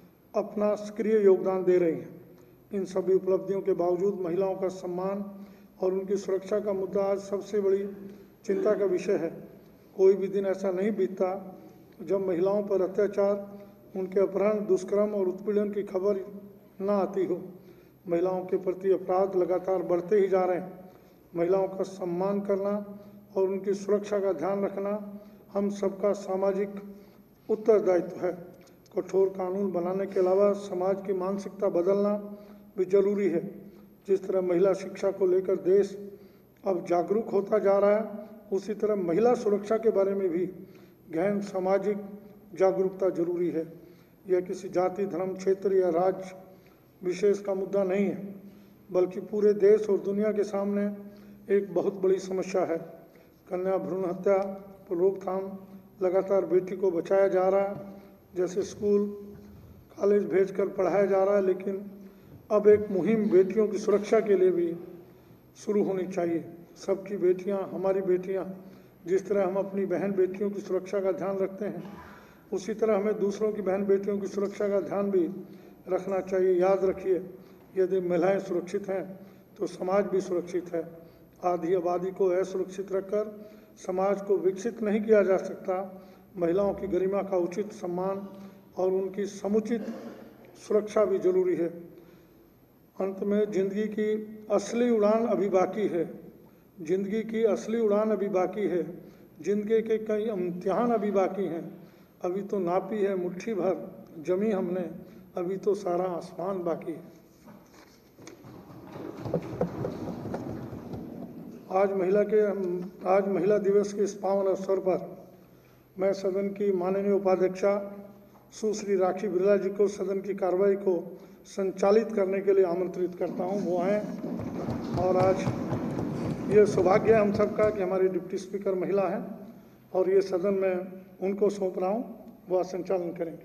अपना सक्रिय योगदान दे रही हैं। इन सभी उपलब्धियों के बावजूद महिलाओं का सम्मान और उनकी सुरक्षा का मुद्दा आज सबसे बड़ी चिंता का विषय है। कोई भी दिन ऐसा नहीं बीतता जब महिलाओं पर अत्याचार, उनके अपहरण, दुष्कर्म और उत्पीड़न की खबर न आती हो। महिलाओं के प्रति अपराध लगातार बढ़ते ही जा रहे हैं। महिलाओं का सम्मान करना और उनकी सुरक्षा का ध्यान रखना हम सबका सामाजिक उत्तरदायित्व है। कठोर कानून बनाने के अलावा समाज की मानसिकता बदलना भी जरूरी है। जिस तरह महिला शिक्षा को लेकर देश अब जागरूक होता जा रहा है, उसी तरह महिला सुरक्षा के बारे में भी गहन सामाजिक जागरूकता जरूरी है। यह किसी जाति, धर्म, क्षेत्र या राज्य विशेष का मुद्दा नहीं है, बल्कि पूरे देश और दुनिया के सामने एक बहुत बड़ी समस्या है। कन्या भ्रूण हत्या पर रोकथाम लगातार बेटी को बचाया जा रहा है, जैसे स्कूल, कॉलेज भेजकर पढ़ाया जा रहा है, लेकिन अब एक मुहिम बेटियों की सुरक्षा के लिए भी शुरू होनी चाहिए। सबकी बेटियां हमारी बेटियां। जिस तरह हम अपनी बहन बेटियों की सुरक्षा का ध्यान रखते हैं, उसी तरह हमें दूसरों की बहन बेटियों की सुरक्षा का ध्यान भी रखना चाहिए। याद रखिए, यदि महिलाएं सुरक्षित हैं तो समाज भी सुरक्षित है। आधी आबादी को असुरक्षित रखकर समाज को विकसित नहीं किया जा सकता। महिलाओं की गरिमा का उचित सम्मान और उनकी समुचित सुरक्षा भी जरूरी है। अंत में जिंदगी की असली उड़ान अभी बाकी है। जिंदगी की असली उड़ान अभी बाकी है। जिंदगी के कई इम्तिहान अभी बाकी हैं। अभी तो नापी है मुट्ठी भर जमी हमने, अभी तो सारा आसमान बाकी है। आज महिला के आज महिला दिवस के इस पावन अवसर पर मैं सदन की माननीय उपाध्यक्षा सुश्री राखी बिरला जी को सदन की कार्रवाई को संचालित करने के लिए आमंत्रित करता हूं। वो आए और आज ये सौभाग्य है हम सबका कि हमारी डिप्टी स्पीकर महिला हैं और ये सदन में उनको सौंप रहा हूं, वह संचालन करेंगे।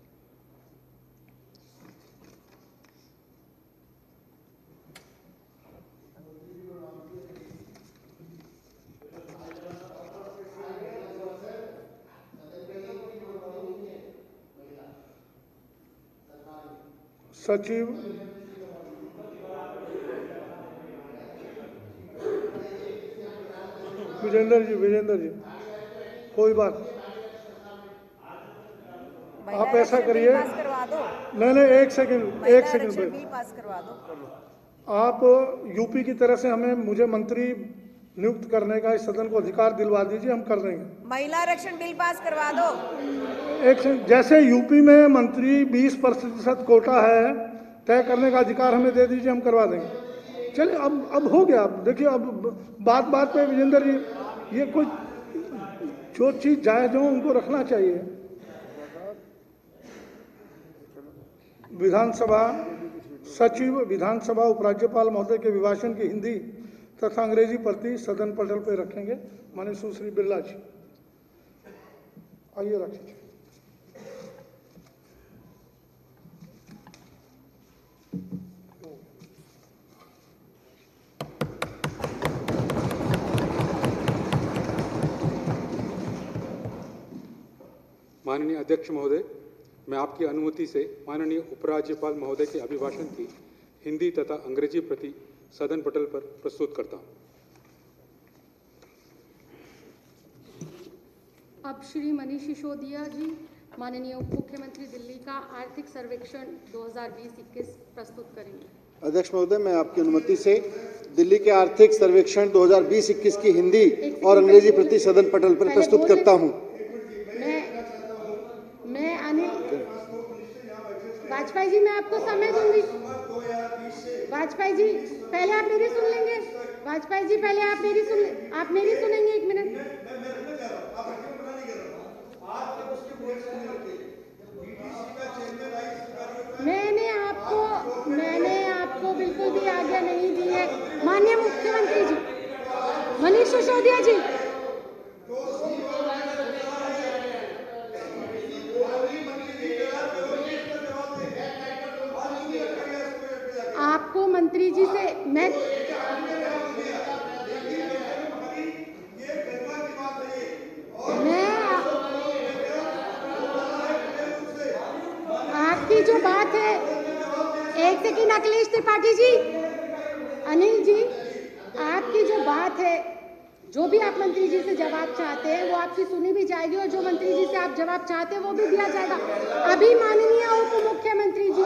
सचिव विजेंद्र जी विजेंद्र जी कोई बात आप ऐसा करिए। पास करवा दो। नहीं नहीं एक सेकंड एक सेकंड बिल भाई, पास करवा दो। आप यूपी की तरह से हमें मुझे मंत्री नियुक्त करने का इस सदन को अधिकार दिलवा दीजिए, हम कर देंगे। महिला आरक्षण बिल पास करवा दो। एक सेकंड, जैसे यूपी में मंत्री बीस प्रतिशत कोटा है, तय करने का अधिकार हमें दे दीजिए, हम करवा देंगे। चलिए अब अब हो गया। अब देखिए अब बात बात पे विजेंद्र जी, ये कोई जो चीज जायज हो उनको रखना चाहिए। विधानसभा सचिव विधानसभा उपराज्यपाल महोदय के अभिभाषण की हिंदी तथा अंग्रेजी प्रति सदन पटल पर रखेंगे। माननीय सुश्री बिरला जी आइए रखिए। माननीय अध्यक्ष महोदय, मैं आपकी अनुमति से माननीय उपराज्यपाल महोदय के अभिभाषण की हिंदी तथा अंग्रेजी प्रति सदन पटल पर प्रस्तुत करता हूं। अब श्री मनीष सिसोदिया जी, माननीय उप मुख्यमंत्री दिल्ली का आर्थिक सर्वेक्षण दो हज़ार बीस इक्कीस प्रस्तुत करेंगे। अध्यक्ष महोदय, मैं आपकी अनुमति से दिल्ली के आर्थिक सर्वेक्षण दो हज़ार बीस इक्कीस की हिंदी और अंग्रेजी प्रति सदन पटल पर प्रस्तुत करता हूं। मैं मैं अनिल वाजपेयी जी, मैं आपको समय दूंगी। वाजपेयी जी पहले आप मेरी सुन लेंगे। वाजपेयी जी पहले आप मेरी सुन आप मेरी सुनेंगे। एक मिनट। मैंने आपको मैंने आपको बिल्कुल भी आज्ञा नहीं दी है। माननीय मुख्यमंत्री जी मनीष सिसोदिया जी, आपको मंत्री जी से मैं मैं आपकी जो बात है, एक सेकंड अखिलेश त्रिपाठी जी, अनिल जी, आपकी जो बात है, जो भी आप मंत्री जी से जवाब चाहते हैं वो आपकी सुनी भी जाएगी और जो मंत्री जी से आप जवाब चाहते हैं वो भी दिया जाएगा। अभी माननीय उप मुख्यमंत्री जी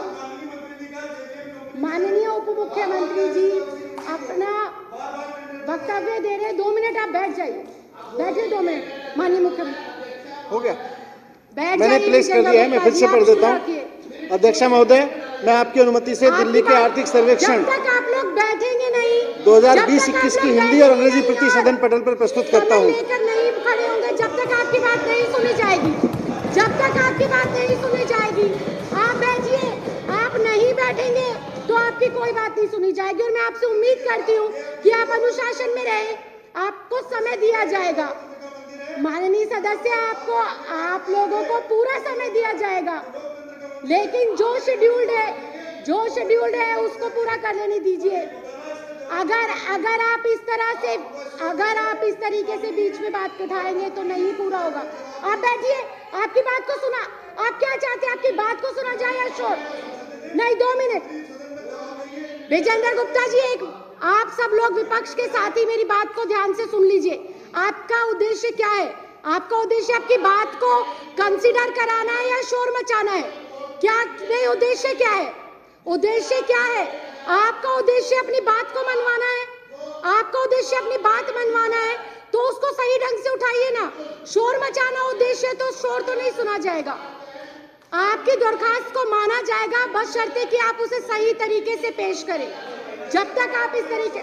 माननीय उप मुख्यमंत्री जी अपना वक्तव्य दे रहे हैं। दो मिनट आप बैठ जाइए, बैठिए दो मिनट। माननीय मुख्यमंत्री हो गया, बैठ मैंने प्लेस कर दिया है, मैं फिर से पढ़ देता हूँ। अध्यक्ष महोदय, मैं आपकी अनुमति से दिल्ली के आर्थिक सर्वेक्षण जब तक आप लोग बैठेंगे नहीं दो हज़ार बीस इक्कीस की हिंदी और अंग्रेजी प्रति सदन पटल पर प्रस्तुत करता हूँ। लेकर नहीं खड़े होंगे जब तक आपकी बात नहीं सुनी जाएगी। जब तक आपकी बात नहीं सुनी जाएगी आप बैठिए। आप नहीं बैठेंगे तो आपकी कोई बात नहीं सुनी जाएगी। और मैं आपसे उम्मीद करती हूँ कि आप अनुशासन में रहे, आपको समय दिया जाएगा। माननीय सदस्य, आपको आप लोगों को पूरा समय दिया जाएगा, लेकिन जो शेड्यूल्ड है जो शेड्यूल्ड है उसको पूरा कर लेने दीजिए। अगर अगर आप इस तरह से अगर आप इस तरीके से बीच में बात उठाएंगे तो नहीं पूरा होगा। आप बैठिए, आपकी बात को सुना। आप क्या चाहते हैं, आपकी बात को सुना जाए या शोर? नहीं, दो मिनट। विजेंद्र गुप्ता जी, एक आप सब लोग विपक्ष के साथी मेरी बात को ध्यान से सुन लीजिए। आपका उद्देश्य क्या है? आपका उद्देश्य आपकी बात को कंसीडर कराना है या शोर मचाना है? क्या नहीं, उद्देश्य क्या है? उद्देश्य क्या है? आपका उद्देश्य अपनी बात को मनवाना है। आपका उद्देश्य अपनी बात मनवाना है तो उसको सही ढंग से उठाइए ना। शोर मचाना उद्देश्य है तो शोर तो नहीं सुना जाएगा। आपकी दरखास्त को माना जाएगा, बस शर्ते कि आप उसे सही तरीके से पेश करें। जब तक आप इस तरीके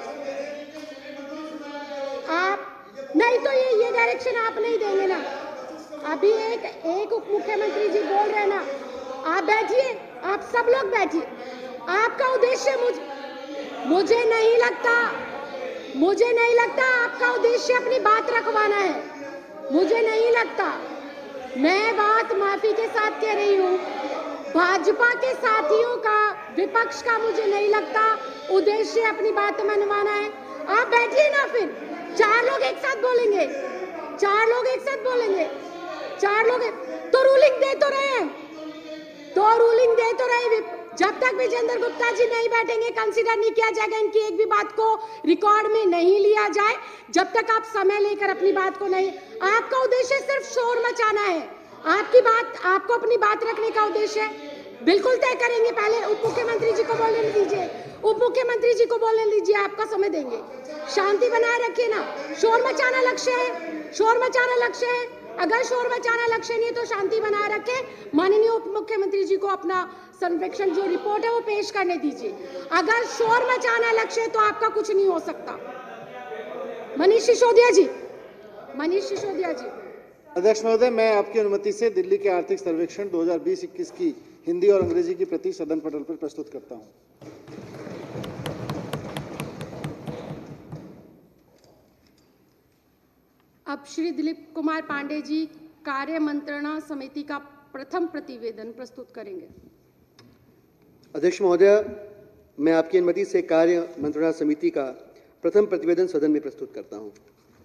आप नहीं तो ये ये डायरेक्शन आप नहीं देंगे ना। अभी एक एक उप मुख्यमंत्री जी बोल रहे हैं ना, आप बैठिए, आप सब लोग बैठिए। आपका उद्देश्य मुझ मुझे नहीं लगता मुझे नहीं लगता आपका उद्देश्य अपनी बात रखवाना है। मुझे नहीं लगता। मैं बात माफी के साथ कह रही हूँ, भाजपा के साथियों का, विपक्ष का मुझे नहीं लगता उद्देश्य अपनी बात मनवाना है। आप बैठिए ना, फिर चार लोग एक साथ बोलेंगे, चार लोग एक साथ बोलेंगे, चार लोग तो रूलिंग दे तो रहे हैं, तो रूलिंग दे तो रहे। जब तक विजेंद्र गुप्ता जी नहीं बैठेंगे, कंसीडर नहीं किया जाएगा, इनकी एक भी बात को रिकॉर्ड में नहीं लिया जाए, जब तक आप समय लेकर अपनी बात को नहीं। आपका उद्देश्य सिर्फ शोर मचाना है। आपकी बात, आपको अपनी बात रखने का उद्देश्य है, बिल्कुल तय करेंगे। पहले उप मुख्यमंत्री जी को बोलने दीजिए, उप मुख्यमंत्री जी को बोलने दीजिए, आपका समय देंगे। शांति बनाए रखिए ना। शोर मचाना लक्ष्य है, शोर मचाना लक्ष्य है। अगर शोर मचाना लक्ष्य नहीं है तो शांति बनाए रखे। माननीय उप मुख्यमंत्री जी को अपना सर्वेक्षण जो रिपोर्ट है वो पेश करने दीजिए। अगर शोर मचाना लक्ष्य है तो आपका कुछ नहीं हो सकता। मनीष सिसोदिया जी, मनीष सिसोदिया जी। अध्यक्ष महोदय, मैं आपकी अनुमति से दिल्ली के आर्थिक सर्वेक्षण दो हज़ार बीस इक्कीस की हिंदी और अंग्रेजी की प्रति सदन पटल पर प्रस्तुत करता हूं। अब श्री दिलीप कुमार पांडे जी कार्य मंत्रणा समिति का प्रथम प्रतिवेदन प्रस्तुत करेंगे। अध्यक्ष महोदय, मैं आपकी अनुमति से कार्य मंत्रणा समिति का प्रथम प्रतिवेदन सदन में प्रस्तुत करता हूं।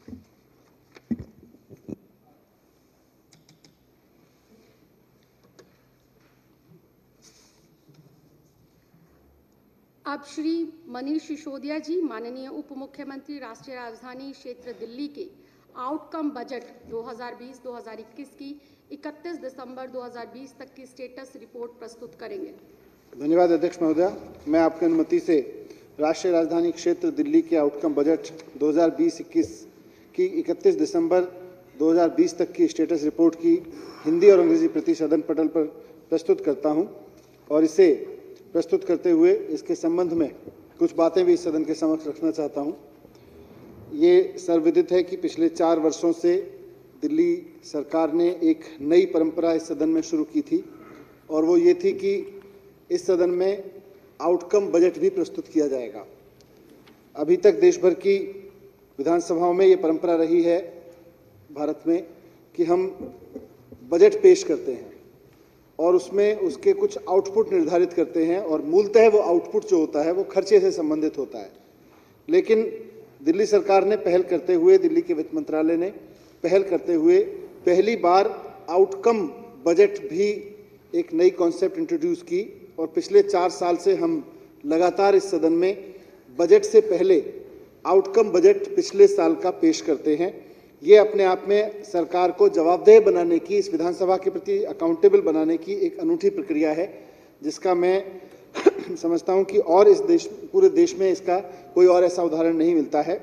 अब श्री मनीष सिसोदिया जी, माननीय उप मुख्यमंत्री, राष्ट्रीय राजधानी क्षेत्र दिल्ली के आउटकम बजट दो हज़ार बीस दो हज़ार इक्कीस की इकतीस दिसंबर दो हज़ार बीस तक की स्टेटस रिपोर्ट प्रस्तुत करेंगे। धन्यवाद अध्यक्ष महोदय। मैं आपकी अनुमति से राष्ट्रीय राजधानी क्षेत्र दिल्ली के आउटकम बजट दो हज़ार बीस इक्कीस की इकतीस दिसंबर दो हज़ार बीस तक की स्टेटस रिपोर्ट की हिंदी और अंग्रेजी प्रति सदन पटल पर प्रस्तुत करता हूं और इसे प्रस्तुत करते हुए इसके संबंध में कुछ बातें भी इस सदन के समक्ष रखना चाहता हूं। ये सर्वविदित है कि पिछले चार वर्षों से दिल्ली सरकार ने एक नई परंपरा इस सदन में शुरू की थी और वो ये थी कि इस सदन में आउटकम बजट भी प्रस्तुत किया जाएगा। अभी तक देश भर की विधानसभाओं में ये परंपरा रही है भारत में कि हम बजट पेश करते हैं और उसमें उसके कुछ आउटपुट निर्धारित करते हैं और मूलतः वो आउटपुट जो होता है वो खर्चे से संबंधित होता है। लेकिन दिल्ली सरकार ने पहल करते हुए, दिल्ली के वित्त मंत्रालय ने पहल करते हुए पहली बार आउटकम बजट भी एक नई कॉन्सेप्ट इंट्रोड्यूस की और पिछले चार साल से हम लगातार इस सदन में बजट से पहले आउटकम बजट पिछले साल का पेश करते हैं। ये अपने आप में सरकार को जवाबदेह बनाने की, इस विधानसभा के प्रति अकाउंटेबल बनाने की एक अनूठी प्रक्रिया है, जिसका मैं समझता हूं कि और इस देश, पूरे देश में इसका कोई और ऐसा उदाहरण नहीं मिलता है।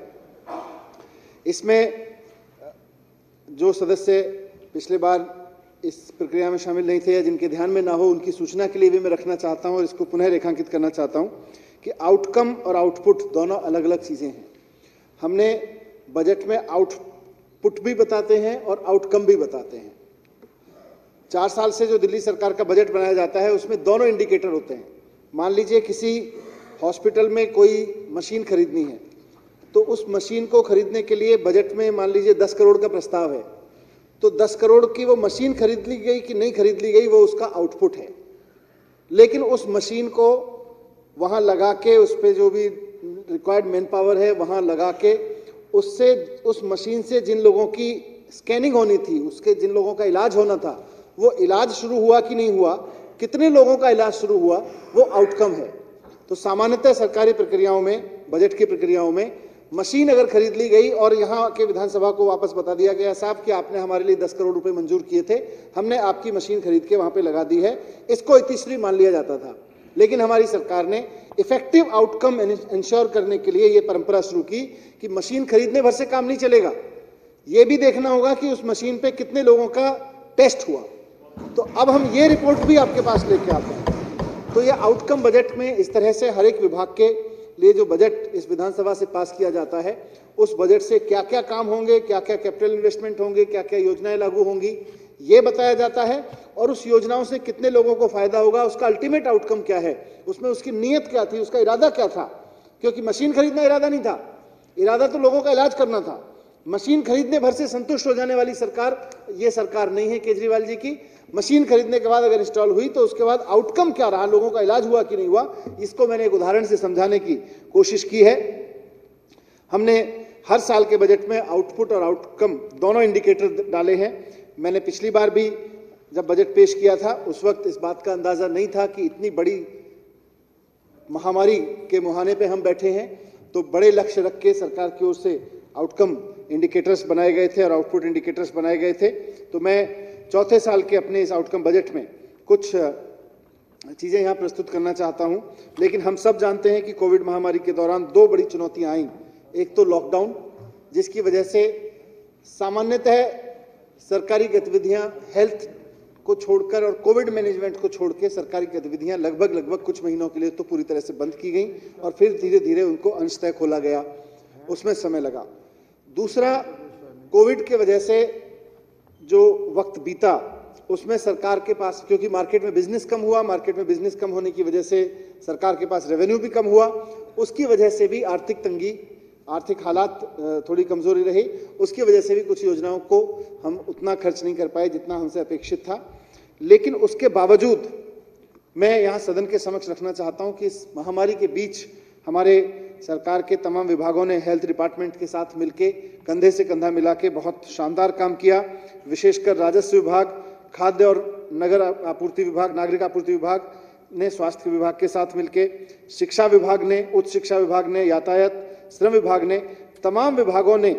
इसमें जो सदस्य पिछले बार इस प्रक्रिया में शामिल नहीं थे या जिनके ध्यान में ना हो, उनकी सूचना के लिए भी मैं रखना चाहता हूं और इसको पुनः रेखांकित करना चाहता हूं कि आउटकम और आउटपुट दोनों अलग अलग चीज़ें हैं। हमने बजट में आउटपुट भी बताते हैं और आउटकम भी बताते हैं। चार साल से जो दिल्ली सरकार का बजट बनाया जाता है उसमें दोनों इंडिकेटर होते हैं। मान लीजिए किसी हॉस्पिटल में कोई मशीन खरीदनी है तो उस मशीन को खरीदने के लिए बजट में मान लीजिए दस करोड़ का प्रस्ताव है, तो दस करोड़ की वो मशीन खरीद ली गई कि नहीं खरीद ली गई वो उसका आउटपुट है। लेकिन उस मशीन को वहाँ लगा के, उस पर जो भी रिक्वायर्ड मैन पावर है वहाँ लगा के, उससे उस मशीन से जिन लोगों की स्कैनिंग होनी थी, उसके जिन लोगों का इलाज होना था, वो इलाज शुरू हुआ कि नहीं हुआ, कितने लोगों का इलाज शुरू हुआ, वो आउटकम है। तो सामान्यतः सरकारी प्रक्रियाओं में बजट की प्रक्रियाओं में मशीन अगर खरीद ली गई और यहाँ के विधानसभा को वापस बता दिया गया साहब कि आपने हमारे लिए दस करोड़ रुपए मंजूर किए थे, हमने आपकी मशीन खरीद के वहां पे लगा दी है, इसको इतिश्री मान लिया जाता था। लेकिन हमारी सरकार ने इफेक्टिव आउटकम इंश्योर करने के लिए ये परंपरा शुरू की कि मशीन खरीदने भर से काम नहीं चलेगा, ये भी देखना होगा कि उस मशीन पे कितने लोगों का टेस्ट हुआ। तो अब हम ये रिपोर्ट भी आपके पास लेके आते हैं। तो ये आउटकम बजट में इस तरह से हर एक विभाग के लिए जो बजट इस विधानसभा से पास किया जाता है, उस बजट से क्या क्या काम होंगे, क्या क्या कैपिटल इन्वेस्टमेंट होंगे, क्या क्या योजनाएं लागू होंगी, ये बताया जाता है। और उस योजनाओं से कितने लोगों को फायदा होगा, उसका अल्टीमेट आउटकम क्या है, उसमें उसकी नीयत क्या थी, उसका इरादा क्या था। क्योंकि मशीन खरीदना इरादा नहीं था, इरादा तो लोगों का इलाज करना था। मशीन खरीदने भर से संतुष्ट हो जाने वाली सरकार ये सरकार नहीं है केजरीवाल जी की। मशीन खरीदने के बाद अगर इंस्टॉल हुई तो उसके बाद आउटकम क्या रहा, लोगों का इलाज हुआ कि नहीं हुआ, इसको मैंने एक उदाहरण से समझाने की कोशिश की है। हमने हर साल के बजट में आउटपुट और आउटकम दोनों इंडिकेटर डाले हैं। मैंने पिछली बार भी जब बजट पेश किया था उस वक्त इस बात का अंदाजा नहीं था कि इतनी बड़ी महामारी के मुहाने पे हम बैठे हैं, तो बड़े लक्ष्य रख के सरकार की ओर से आउटकम इंडिकेटर्स बनाए गए थे और आउटपुट इंडिकेटर्स बनाए गए थे। तो मैं चौथे साल के अपने इस आउटकम बजट में कुछ चीज़ें यहाँ प्रस्तुत करना चाहता हूँ। लेकिन हम सब जानते हैं कि कोविड महामारी के दौरान दो बड़ी चुनौतियाँ आईं। एक तो लॉकडाउन, जिसकी वजह से सामान्यतः सरकारी गतिविधियाँ हेल्थ को छोड़कर और कोविड मैनेजमेंट को छोड़ के सरकारी गतिविधियाँ लगभग लगभग कुछ महीनों के लिए तो पूरी तरह से बंद की गई और फिर धीरे धीरे उनको अंशतः खोला गया, उसमें समय लगा। दूसरा, कोविड के वजह से जो वक्त बीता उसमें सरकार के पास, क्योंकि मार्केट में बिजनेस कम हुआ, मार्केट में बिजनेस कम होने की वजह से सरकार के पास रेवेन्यू भी कम हुआ, उसकी वजह से भी आर्थिक तंगी, आर्थिक हालात थोड़ी कमजोरी रही, उसकी वजह से भी कुछ योजनाओं को हम उतना खर्च नहीं कर पाए जितना हमसे अपेक्षित था। लेकिन उसके बावजूद मैं यहाँ सदन के समक्ष रखना चाहता हूँ कि इस महामारी के बीच हमारे सरकार के तमाम विभागों ने हेल्थ डिपार्टमेंट के साथ मिलके कंधे से कंधा मिला के बहुत शानदार काम किया। विशेषकर राजस्व विभाग, खाद्य और नगर आपूर्ति विभाग, नागरिक आपूर्ति विभाग ने स्वास्थ्य विभाग के साथ मिलके, शिक्षा विभाग ने, उच्च शिक्षा विभाग ने, यातायात, श्रम विभाग ने, तमाम विभागों ने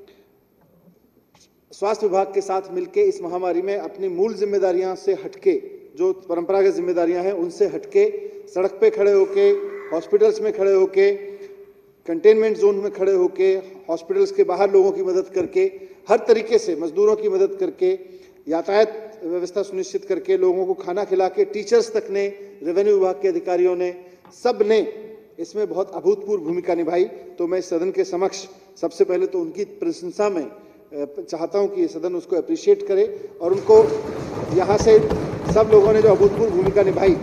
स्वास्थ्य विभाग के साथ मिलके इस महामारी में अपनी मूल जिम्मेदारियां से हटके, जो परंपरागत जिम्मेदारियां हैं उनसे हटके, सड़क पे खड़े होके, हॉस्पिटल्स में खड़े होके, कंटेनमेंट जोन में खड़े होके, हॉस्पिटल्स के बाहर लोगों की मदद करके, हर तरीके से मजदूरों की मदद करके, यातायात व्यवस्था सुनिश्चित करके, लोगों को खाना खिला के, टीचर्स तक ने, रेवेन्यू विभाग के अधिकारियों ने, सब ने इसमें बहुत अभूतपूर्व भूमिका निभाई। तो मैं सदन के समक्ष सबसे पहले तो उनकी प्रशंसा में चाहता हूं कि ये सदन उसको अप्रिशिएट करे और उनको यहाँ से सब लोगों ने जो अभूतपूर्व भूमिका निभाई।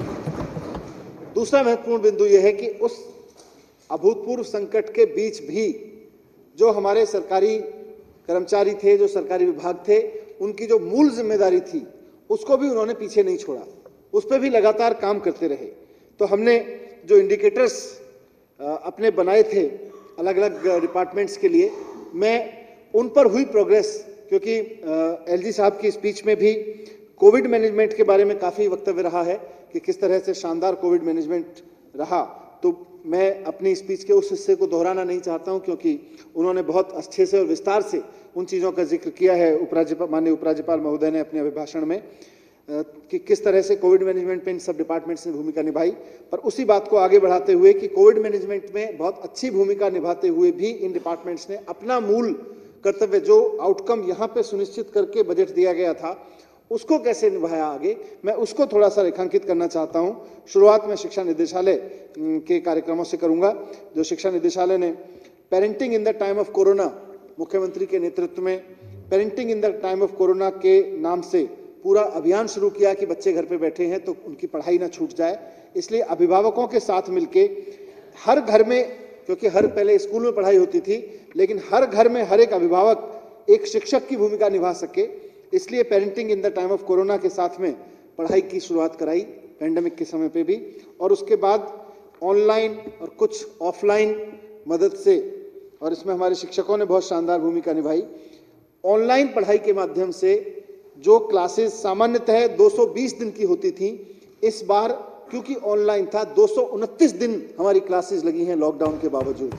दूसरा महत्वपूर्ण बिंदु यह है कि उस अभूतपूर्व संकट के बीच भी जो हमारे सरकारी कर्मचारी थे, जो सरकारी विभाग थे, उनकी जो मूल जिम्मेदारी थी उसको भी उन्होंने पीछे नहीं छोड़ा, उस पर भी लगातार काम करते रहे। तो हमने जो इंडिकेटर्स अपने बनाए थे अलग अलग डिपार्टमेंट्स के लिए, मैं उन पर हुई प्रोग्रेस, क्योंकि एलजी साहब की स्पीच में भी कोविड मैनेजमेंट के बारे में काफ़ी वक्तव्य रहा है कि किस तरह से शानदार कोविड मैनेजमेंट रहा। तो मैं अपनी स्पीच के उस हिस्से को दोहराना नहीं चाहता हूं, क्योंकि उन्होंने बहुत अच्छे से और विस्तार से उन चीज़ों का जिक्र किया है उपराज्यपाल, माननीय उपराज्यपाल महोदय ने अपने अभिभाषण में, कि किस तरह से कोविड मैनेजमेंट में इन सब डिपार्टमेंट्स ने भूमिका निभाई। पर उसी बात को आगे बढ़ाते हुए कि कोविड मैनेजमेंट में बहुत अच्छी भूमिका निभाते हुए भी इन डिपार्टमेंट्स ने अपना मूल कर्तव्य, जो आउटकम यहाँ पे सुनिश्चित करके बजट दिया गया था, उसको कैसे निभाया आगे, मैं उसको थोड़ा सा रेखांकित करना चाहता हूँ। शुरुआत में शिक्षा निदेशालय के कार्यक्रमों से करूँगा। जो शिक्षा निदेशालय ने parenting in the time of corona, मुख्यमंत्री के नेतृत्व में parenting in the time of corona के नाम से पूरा अभियान शुरू किया कि बच्चे घर पे बैठे हैं तो उनकी पढ़ाई ना छूट जाए। इसलिए अभिभावकों के साथ मिलके हर घर में, क्योंकि हर पहले स्कूल में पढ़ाई होती थी, लेकिन हर घर में हर एक अभिभावक एक शिक्षक की भूमिका निभा सके, इसलिए parenting in the time of corona के साथ में पढ़ाई की शुरुआत कराई पेंडेमिक के समय पे भी। और उसके बाद ऑनलाइन और कुछ ऑफलाइन मदद से, और इसमें हमारे शिक्षकों ने बहुत शानदार भूमिका निभाई। ऑनलाइन पढ़ाई के माध्यम से जो क्लासेस सामान्यतः दो सौ बीस दिन की होती थी, इस बार क्योंकि ऑनलाइन था। दो सौ उनतीस दिन हमारी क्लासेस लगी हैं लॉकडाउन के बावजूद,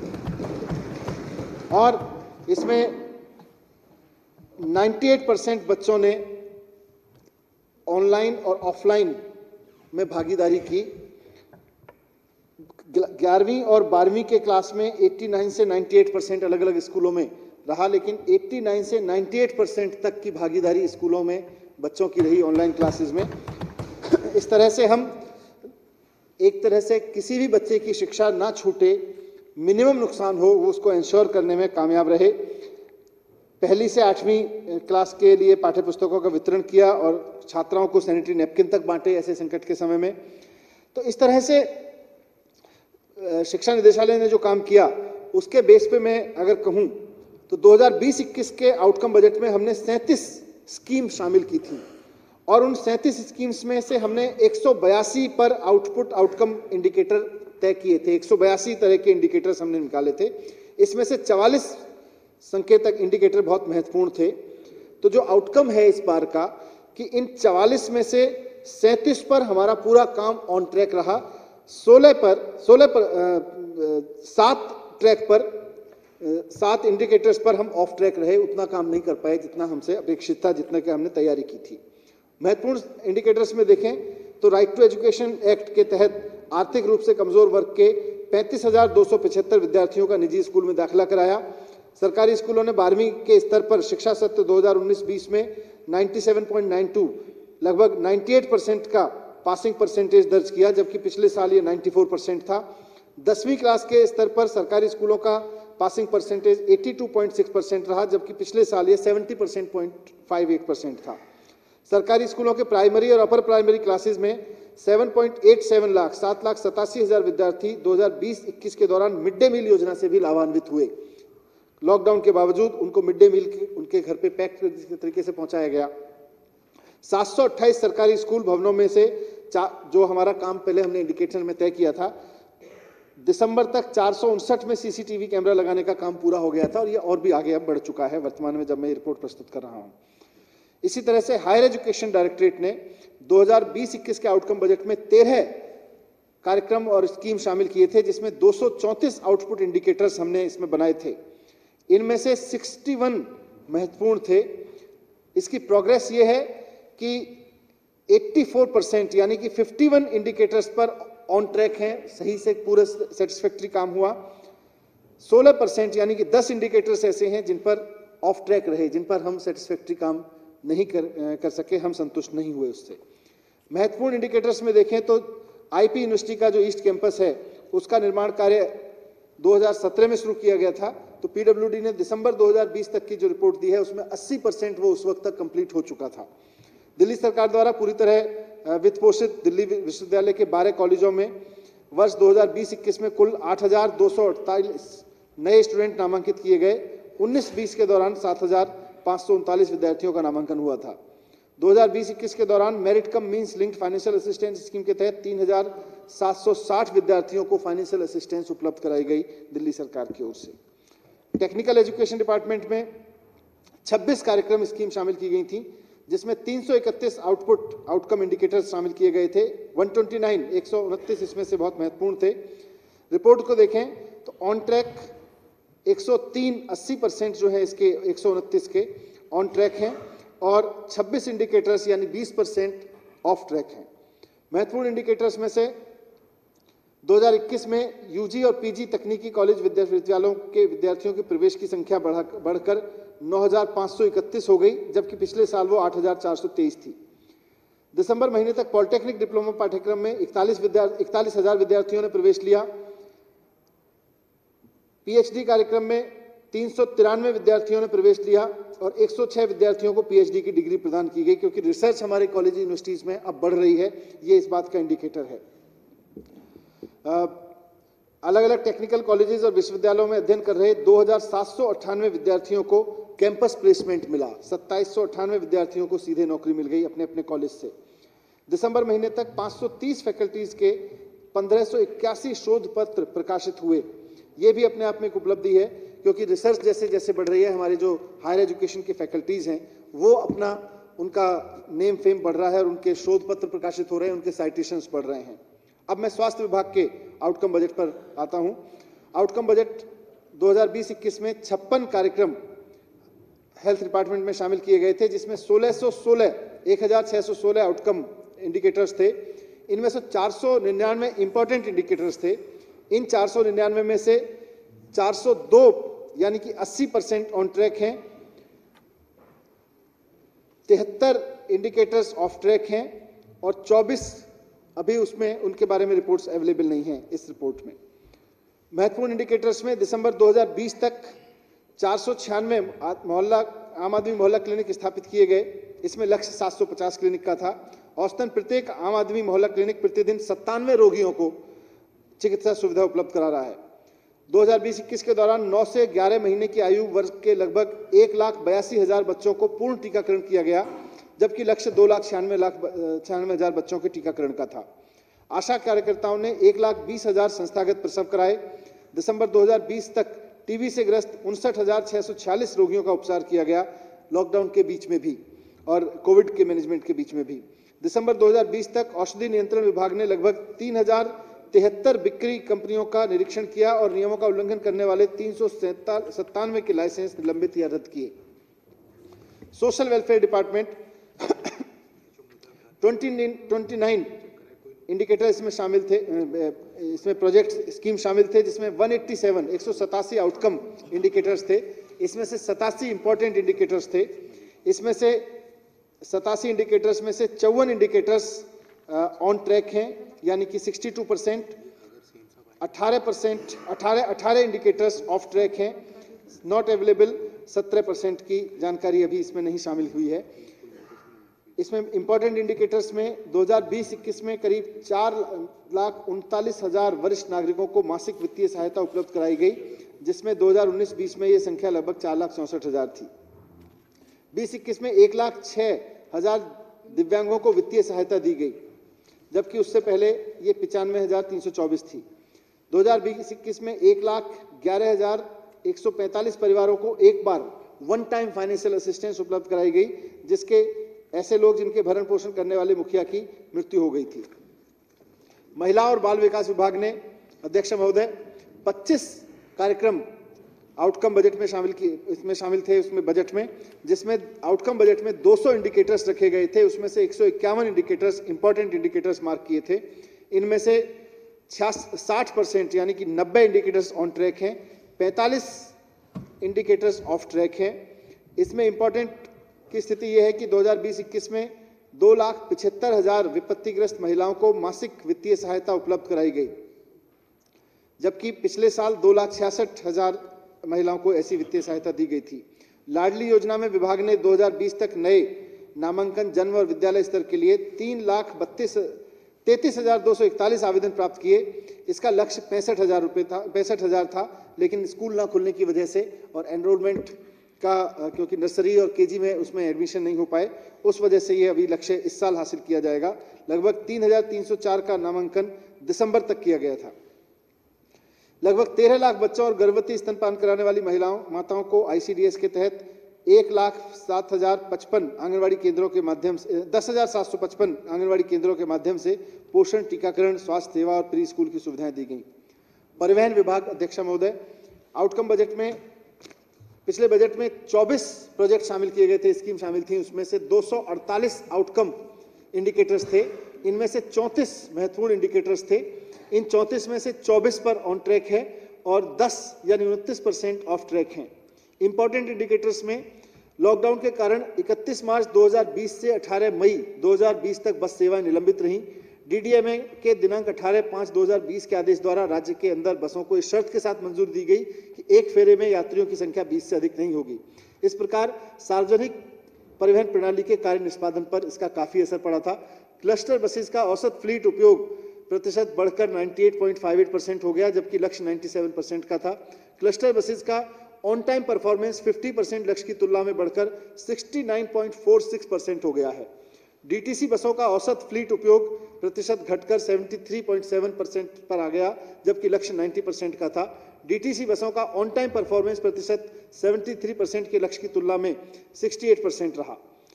और इसमें अट्ठानवे परसेंट बच्चों ने ऑनलाइन और ऑफलाइन में भागीदारी की। ग्यारहवीं और बारहवीं के क्लास में नवासी से अट्ठानवे परसेंट अलग अलग स्कूलों में रहा, लेकिन नवासी से अट्ठानवे परसेंट तक की भागीदारी स्कूलों में बच्चों की रही ऑनलाइन क्लासेस में। इस तरह से हम एक तरह से किसी भी बच्चे की शिक्षा ना छूटे, मिनिमम नुकसान हो, वो उसको इंश्योर करने में कामयाब रहे। पहली से आठवीं क्लास के लिए पाठ्य पुस्तकों का वितरण किया और छात्राओं को सैनिटरी नैपकिन तक बांटे ऐसे संकट के समय में। तो इस तरह से शिक्षा निदेशालय ने जो काम किया उसके बेस पे मैं अगर कहूं तो दो हज़ार बीस इक्कीस के आउटकम बजट में हमने सैंतीस स्कीम शामिल की थी, और उन सैंतीस स्कीम्स में से हमने एक सौ बयासी पर आउटपुट आउटकम इंडिकेटर तय किए थे। एक सौ बयासी तरह के इंडिकेटर्स हमने निकाले थे। इसमें से चवालीस संकेतक इंडिकेटर बहुत महत्वपूर्ण थे। तो जो आउटकम है इस बार का कि इन चवालीस में से सैंतीस पर हमारा पूरा काम ऑन ट्रैक रहा, सोलह पर सोलह पर सात ट्रैक पर सात इंडिकेटर्स पर हम ऑफ ट्रैक रहे, उतना काम नहीं कर पाए जितना हमसे अपेक्षित था, जितना कि हमने तैयारी की थी। महत्वपूर्ण इंडिकेटर्स में देखें तो राइट टू एजुकेशन एक्ट के तहत आर्थिक रूप से कमजोर वर्ग के पैंतीस हजार दो सौ पचहत्तर विद्यार्थियों का निजी स्कूल में दाखिला कराया। सरकारी स्कूलों ने बारहवीं के स्तर पर शिक्षा सत्र दो हज़ार उन्नीस बीस में सत्तानवे पॉइंट नौ दो लगभग अट्ठानवे परसेंट का पासिंग परसेंटेज दर्ज किया, जबकि पिछले साल ये चौरानवे परसेंट था। दसवीं क्लास के स्तर पर सरकारी स्कूलों का पासिंग परसेंटेज बयासी पॉइंट छह परसेंट रहा, जबकि पिछले साल ये सत्तर percent point five eight percent था। सरकारी स्कूलों के प्राइमरी और अपर प्राइमरी क्लासेस में सात पॉइंट आठ सात लाख सात लाख सतासी हजार विद्यार्थी दो हज़ार बीस इक्कीस के दौरान मिड डे मील योजना से भी लाभान्वित हुए। लॉकडाउन के बावजूद उनको मिड डे मील उनके घर पे पैक तरीके से पहुंचाया गया। सात सौ अट्ठाईस सरकारी स्कूल भवनों में से जो हमारा काम पहले हमने इंडिकेटर में तय किया था, दिसंबर तक चार सौ उनसठ में सीसीटीवी कैमरा लगाने का काम पूरा हो गया था, और ये और भी आगे अब बढ़ चुका है वर्तमान में जब मैं ये रिपोर्ट प्रस्तुत कर रहा हूं। इसी तरह से हायर एजुकेशन डायरेक्टरेट ने दो हज़ार बीस इक्कीस के आउटकम बजट में तेरह कार्यक्रम और स्कीम शामिल किए थे, जिसमें दो सौ चौंतीस आउटपुट इंडिकेटर्स हमने इसमें बनाए थे। इनमें से इकसठ महत्वपूर्ण थे। इसकी प्रोग्रेस ये है कि चौरासी परसेंट यानी कि इक्यावन इंडिकेटर्स पर ऑन ट्रैक हैं, सही से पूरा सेटिस्फैक्टरी काम हुआ। सोलह परसेंट यानी कि दस इंडिकेटर्स ऐसे हैं जिन पर ऑफ ट्रैक रहे, जिन पर हम सेटिस्फैक्टरी काम नहीं कर कर सके, हम संतुष्ट नहीं हुए उससे। महत्वपूर्ण इंडिकेटर्स में देखें तो आईपी यूनिवर्सिटी का जो ईस्ट कैंपस है उसका निर्माण कार्य दो हज़ार सत्रह में शुरू किया गया था। तो पीडब्ल्यूडी ने दिसंबर दो हज़ार बीस तक की जो रिपोर्ट दी है उसमें अस्सी परसेंट वो उस वक्त तक कंप्लीट हो चुका था। दिल्ली सरकार द्वारा पूरी तरह वित्त पोषित दिल्ली विश्वविद्यालय के बारह कॉलेजों में वर्ष दो हज़ार बीस इक्कीस में कुल आठ हजार दो सौ अड़तालीस नए स्टूडेंट नामांकित किए गए। उन्नीस बीस के दौरान सात हजार पाँच सौ उनतालीस विद्यार्थियों का नामांकन हुआ था। दो हज़ार बीस इक्कीस के दौरान merit cum means linked financial assistance scheme के तहत तीन हजार सात सौ साठ विद्यार्थियों को फाइनेंशियल असिस्टेंस उपलब्ध कराई गई दिल्ली सरकार की ओर से। टेक्निकल एजुकेशन डिपार्टमेंट में छब्बीस कार्यक्रम स्कीम शामिल की गई थी, जिसमें तीन सौ इकतीस आउटपुट आउटकम इंडिकेटर्स शामिल किए गए थे। एक सौ उनतीस एक सौ उनतीस इसमें से बहुत महत्वपूर्ण थे। रिपोर्ट को देखें तो ऑन ट्रैक एक सौ तीन अस्सी परसेंट जो है इसके एक सौ उनतीस के ऑन ट्रैक हैं, और छब्बीस इंडिकेटर्स यानी बीस परसेंट ऑफ ट्रैक हैं। महत्वपूर्ण इंडिकेटर्स में से दो हज़ार इक्कीस में यूजी और पीजी तकनीकी कॉलेज विद्यालयों के विद्यार्थियों के प्रवेश की संख्या बढ़ा बढ़कर नौ हजार पाँच सौ इकतीस हो गई, जबकि पिछले साल वो आठ हजार चार सौ तेईस थी। दिसंबर महीने तक पॉलिटेक्निक डिप्लोमा पाठ्यक्रम में इकतालीस विद्यार्थी इकतालीस हजार विद्यार्थियों ने प्रवेश लिया। पीएचडी कार्यक्रम में तीन सौ तिरानवे विद्यार्थियों ने प्रवेश लिया और एक सौ छह विद्यार्थियों को पीएचडी की डिग्री प्रदान की गई, क्योंकि रिसर्च हमारे कॉलेज यूनिवर्सिटीज में अब बढ़ रही है, ये इस बात का इंडिकेटर है। अलग अलग टेक्निकल कॉलेजेस और विश्वविद्यालयों में अध्ययन कर रहे दो हजार सात सौ अट्ठानवे विद्यार्थियों को कैंपस प्लेसमेंट मिला। सत्ताईस सौ अट्ठानवे विद्यार्थियों को सीधे नौकरी मिल गई अपने अपने कॉलेज से। दिसंबर महीने तक पाँच सौ तीस फैकल्टीज के पंद्रह सौ इक्यासी शोध पत्र प्रकाशित हुए। ये भी अपने आप में एक उपलब्धि है, क्योंकि रिसर्च जैसे जैसे बढ़ रही है, हमारे जो हायर एजुकेशन की फैकल्टीज हैं वो अपना उनका नेम फेम बढ़ रहा है और उनके शोध पत्र प्रकाशित हो रहे हैं, उनके साइटेशंस बढ़ रहे हैं। अब मैं स्वास्थ्य विभाग के आउटकम बजट पर आता हूं। आउटकम बजट दो हज़ार बीस इक्कीस में छप्पन कार्यक्रम हेल्थ डिपार्टमेंट में शामिल किए गए थे, जिसमें सोलह सौ सोलह एक हजार छह सौ सोलह आउटकम इंडिकेटर्स थे। इनमें से चार सौ निन्यानवे इंपॉर्टेंट इंडिकेटर्स थे। इन चार सौ निन्यानवे में से चार सौ दो यानी कि अस्सी परसेंट ऑन ट्रैक हैं, तिहत्तर इंडिकेटर्स ऑफ ट्रैक हैं और चौबीस अभी उसमें उनके बारे में रिपोर्ट्स अवेलेबल नहीं हैं इस रिपोर्ट में। महत्वपूर्ण इंडिकेटर्स में दिसंबर दो हज़ार बीस तक चार सौ छियानवे मोहल्ला आम आदमी मोहल्ला क्लिनिक स्थापित किए गए। इसमें लक्ष्य सात सौ पचास क्लिनिक का था। औसतन प्रत्येक आम आदमी मोहल्ला क्लिनिक प्रतिदिन सत्तानवे रोगियों को चिकित्सा सुविधा उपलब्ध करा रहा है। दो हज़ार बीस इक्कीस के दौरान नौ से ग्यारह महीने की आयु वर्ग के लगभग एक लाख बयासी हजार बच्चों को पूर्ण टीकाकरण किया गया, जबकि लक्ष्य दो लाख छियानवे लाख छियानवे हजार बच्चों के टीकाकरण का था। आशा कार्यकर्ताओं ने एक लाख बीस हजार संस्थागत प्रसव कराए। दिसंबर दो हज़ार बीस तक टीबी से ग्रस्त उनसठ हजार छह सौ छियालीस रोगियों का उपचार किया गया, लॉकडाउन के बीच में भी और कोविड के मैनेजमेंट के बीच में भी। दिसंबर दो हज़ार बीस तक औषधि नियंत्रण विभाग ने लगभग तीन हजार तिहत्तर बिक्री कंपनियों का निरीक्षण किया और नियमों का उल्लंघन करने वाले तीन सौ सत्तानवे के लाइसेंस निलंबित या रद्द किए। सोशल वेलफेयर डिपार्टमेंट उनतीस इंडिकेटर इसमें शामिल थे, इसमें प्रोजेक्ट स्कीम शामिल थे, जिसमें एक सौ सत्तासी एक सौ सतासी आउटकम इंडिकेटर्स थे। इसमें से सतासी इंपॉर्टेंट इंडिकेटर्स थे। इसमें से सतासी इंडिकेटर्स में से चौवन इंडिकेटर्स ऑन ट्रैक हैं, यानी कि बासठ परसेंट, अठारह परसेंट अठारह अठारह इंडिकेटर्स ऑफ ट्रैक हैं, नॉट अवेलेबल सत्रह परसेंट की जानकारी अभी इसमें नहीं शामिल हुई है। इसमें इंपॉर्टेंट इंडिकेटर्स में दो हज़ार बीस इक्कीस में करीब चार लाख उनतालीस हजार वरिष्ठ नागरिकों को मासिक वित्तीय सहायता उपलब्ध कराई गई, जिसमें दो हज़ार उन्नीस बीस में ये संख्या लगभग चार लाख चौंसठ हजार थी। बीस इक्कीस में एक लाख छह हजार दिव्यांगों को वित्तीय सहायता दी गई, जबकि उससे पहले ये पिचानवे हजार तीन सौ चौबीस थी। दो हज़ार बीस इक्कीस में एक लाख ग्यारह हजार एक सौ पैंतालीस परिवारों को एक बार वन टाइम फाइनेंशियल असिस्टेंस उपलब्ध कराई गई, जिसके ऐसे लोग जिनके भरण पोषण करने वाले मुखिया की मृत्यु हो गई थी। महिला और बाल विकास विभाग ने, अध्यक्ष महोदय, पच्चीस कार्यक्रम आउटकम बजट में शामिल किए इसमें शामिल थे उसमें बजट में, जिसमें आउटकम बजट में दो सौ इंडिकेटर्स रखे गए थे। उसमें से एक सौ इक्यावन इंडिकेटर्स इंपॉर्टेंट इंडिकेटर्स मार्क किए थे। इनमें से साठ परसेंट यानी कि नब्बे इंडिकेटर्स ऑन ट्रैक हैं, पैंतालीस इंडिकेटर्स ऑफ ट्रैक हैं। इसमें इंपॉर्टेंट की स्थिति यह है कि दो हज़ार बीस इक्कीस में दो लाख पिछहत्तर हजार विपत्तिग्रस्त महिलाओं को मासिक वित्तीय सहायता उपलब्ध कराई गई, जबकि पिछले साल दो लाख छियासठ हजार महिलाओं को ऐसी वित्तीय सहायता दी गई थी। लाडली योजना में विभाग ने दो हज़ार बीस तक नए नामांकन जन्म और विद्यालय स्तर के लिए तीन लाख बत्तीस तैंतीस हजार दो सौ इकतालीस आवेदन प्राप्त किए। इसका लक्ष्य पैंसठ हजार रुपये था पैंसठ हजार था, लेकिन स्कूल ना खुलने की वजह से और एनरोलमेंट का, क्योंकि नर्सरी और केजी में उसमें एडमिशन नहीं हो पाए, उस वजह से ये अभी लक्ष्य इस साल हासिल किया जाएगा। लगभग तीन हजार तीन सौ चार का नामांकन दिसंबर तक किया गया था। लगभग तेरह लाख बच्चों और गर्भवती स्तनपान कराने वाली महिलाओं माताओं को आईसीडीएस के तहत एक लाख सात हजार पचपन आंगनबाड़ी केंद्रों के माध्यम से दस हजार सात सौ पचपन आंगनबाड़ी केंद्रों के माध्यम से पोषण, टीकाकरण, स्वास्थ्य सेवा और प्री स्कूल की सुविधाएं दी गई। परिवहन विभाग, अध्यक्ष महोदय, आउटकम बजट में पिछले बजट में चौबीस प्रोजेक्ट शामिल किए गए थे, स्कीम शामिल थी। उसमें से दो सौ अड़तालीस आउटकम इंडिकेटर्स थे। इनमें से चौंतीस महत्वपूर्ण इंडिकेटर्स थे। इन चौंतीस में से चौबीस पर ऑन ट्रैक है और दस यानी उनतीस परसेंट ऑफ ट्रैक हैं। इंपॉर्टेंट इंडिकेटर्स में लॉकडाउन के कारण इकतीस मार्च दो हज़ार बीस से अठारह मई दो हज़ार बीस तक बस सेवाएं निलंबित रहीं। डीडीएमए के दिनांक अठारह पाँच दो हज़ार बीस के आदेश द्वारा राज्य के अंदर बसों को इस शर्त के साथ मंजूरी दी गई कि एक फेरे में यात्रियों की संख्या बीस से अधिक नहीं होगी। इस प्रकार सार्वजनिक परिवहन प्रणाली के कार्य निष्पादन पर इसका काफी असर पड़ा था। क्लस्टर बसेस का औसत फ्लीट उपयोग प्रतिशत बढ़कर अट्ठानवे पॉइंट अट्ठावन परसेंट हो गया, जबकि लक्ष्य सत्तानवे परसेंट का था। क्लस्टर बसेस का ऑन टाइम परफॉर्मेंस पचास परसेंट लक्ष्य की तुलना में बढ़कर उनहत्तर पॉइंट छियालीस परसेंट हो गया है। डीटीसी बसों का औसत फ्लीट उपयोग प्रतिशत घटकर तिहत्तर पॉइंट सात परसेंट पर आ गया, जबकि लक्ष्य नब्बे परसेंट का था। डीटीसी बसों का ऑन टाइम परफॉर्मेंस प्रतिशत तिहत्तर परसेंट के लक्ष्य की तुलना में अड़सठ परसेंट रहा।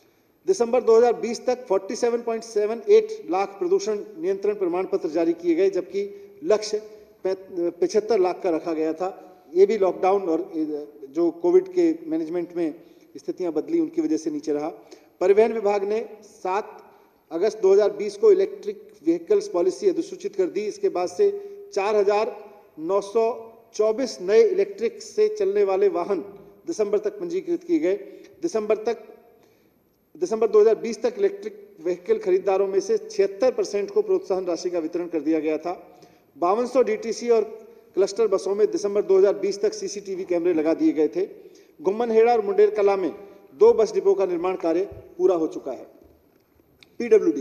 दिसंबर दो हज़ार बीस तक सैंतालीस पॉइंट सात आठ लाख प्रदूषण नियंत्रण प्रमाण पत्र जारी किए गए, जबकि लक्ष्य पचहत्तर लाख का रखा गया था। ये भी लॉकडाउन और जो कोविड के मैनेजमेंट में स्थितियां बदली उनकी वजह से नीचे रहा। परिवहन विभाग ने सात अगस्त दो हज़ार बीस को इलेक्ट्रिक व्हीकल्स पॉलिसी अधिसूचित कर दी। इसके बाद से चार हजार नौ सौ चौबीस नए इलेक्ट्रिक से चलने वाले वाहन दिसंबर तक पंजीकृत किए गए। दिसंबर तक दिसंबर दो हज़ार बीस तक इलेक्ट्रिक व्हीकल खरीदारों में से छिहत्तर परसेंट को प्रोत्साहन राशि का वितरण कर दिया गया था। बावन सौ डीटीसी और क्लस्टर बसों में दिसंबर दो हज़ार बीस तक सीसीटीवी कैमरे लगा दिए गए थे। गुम्मनहेड़ा और मुंडेर कला में दो बस डिपो का निर्माण कार्य पूरा हो चुका है। पीडब्ल्यूडी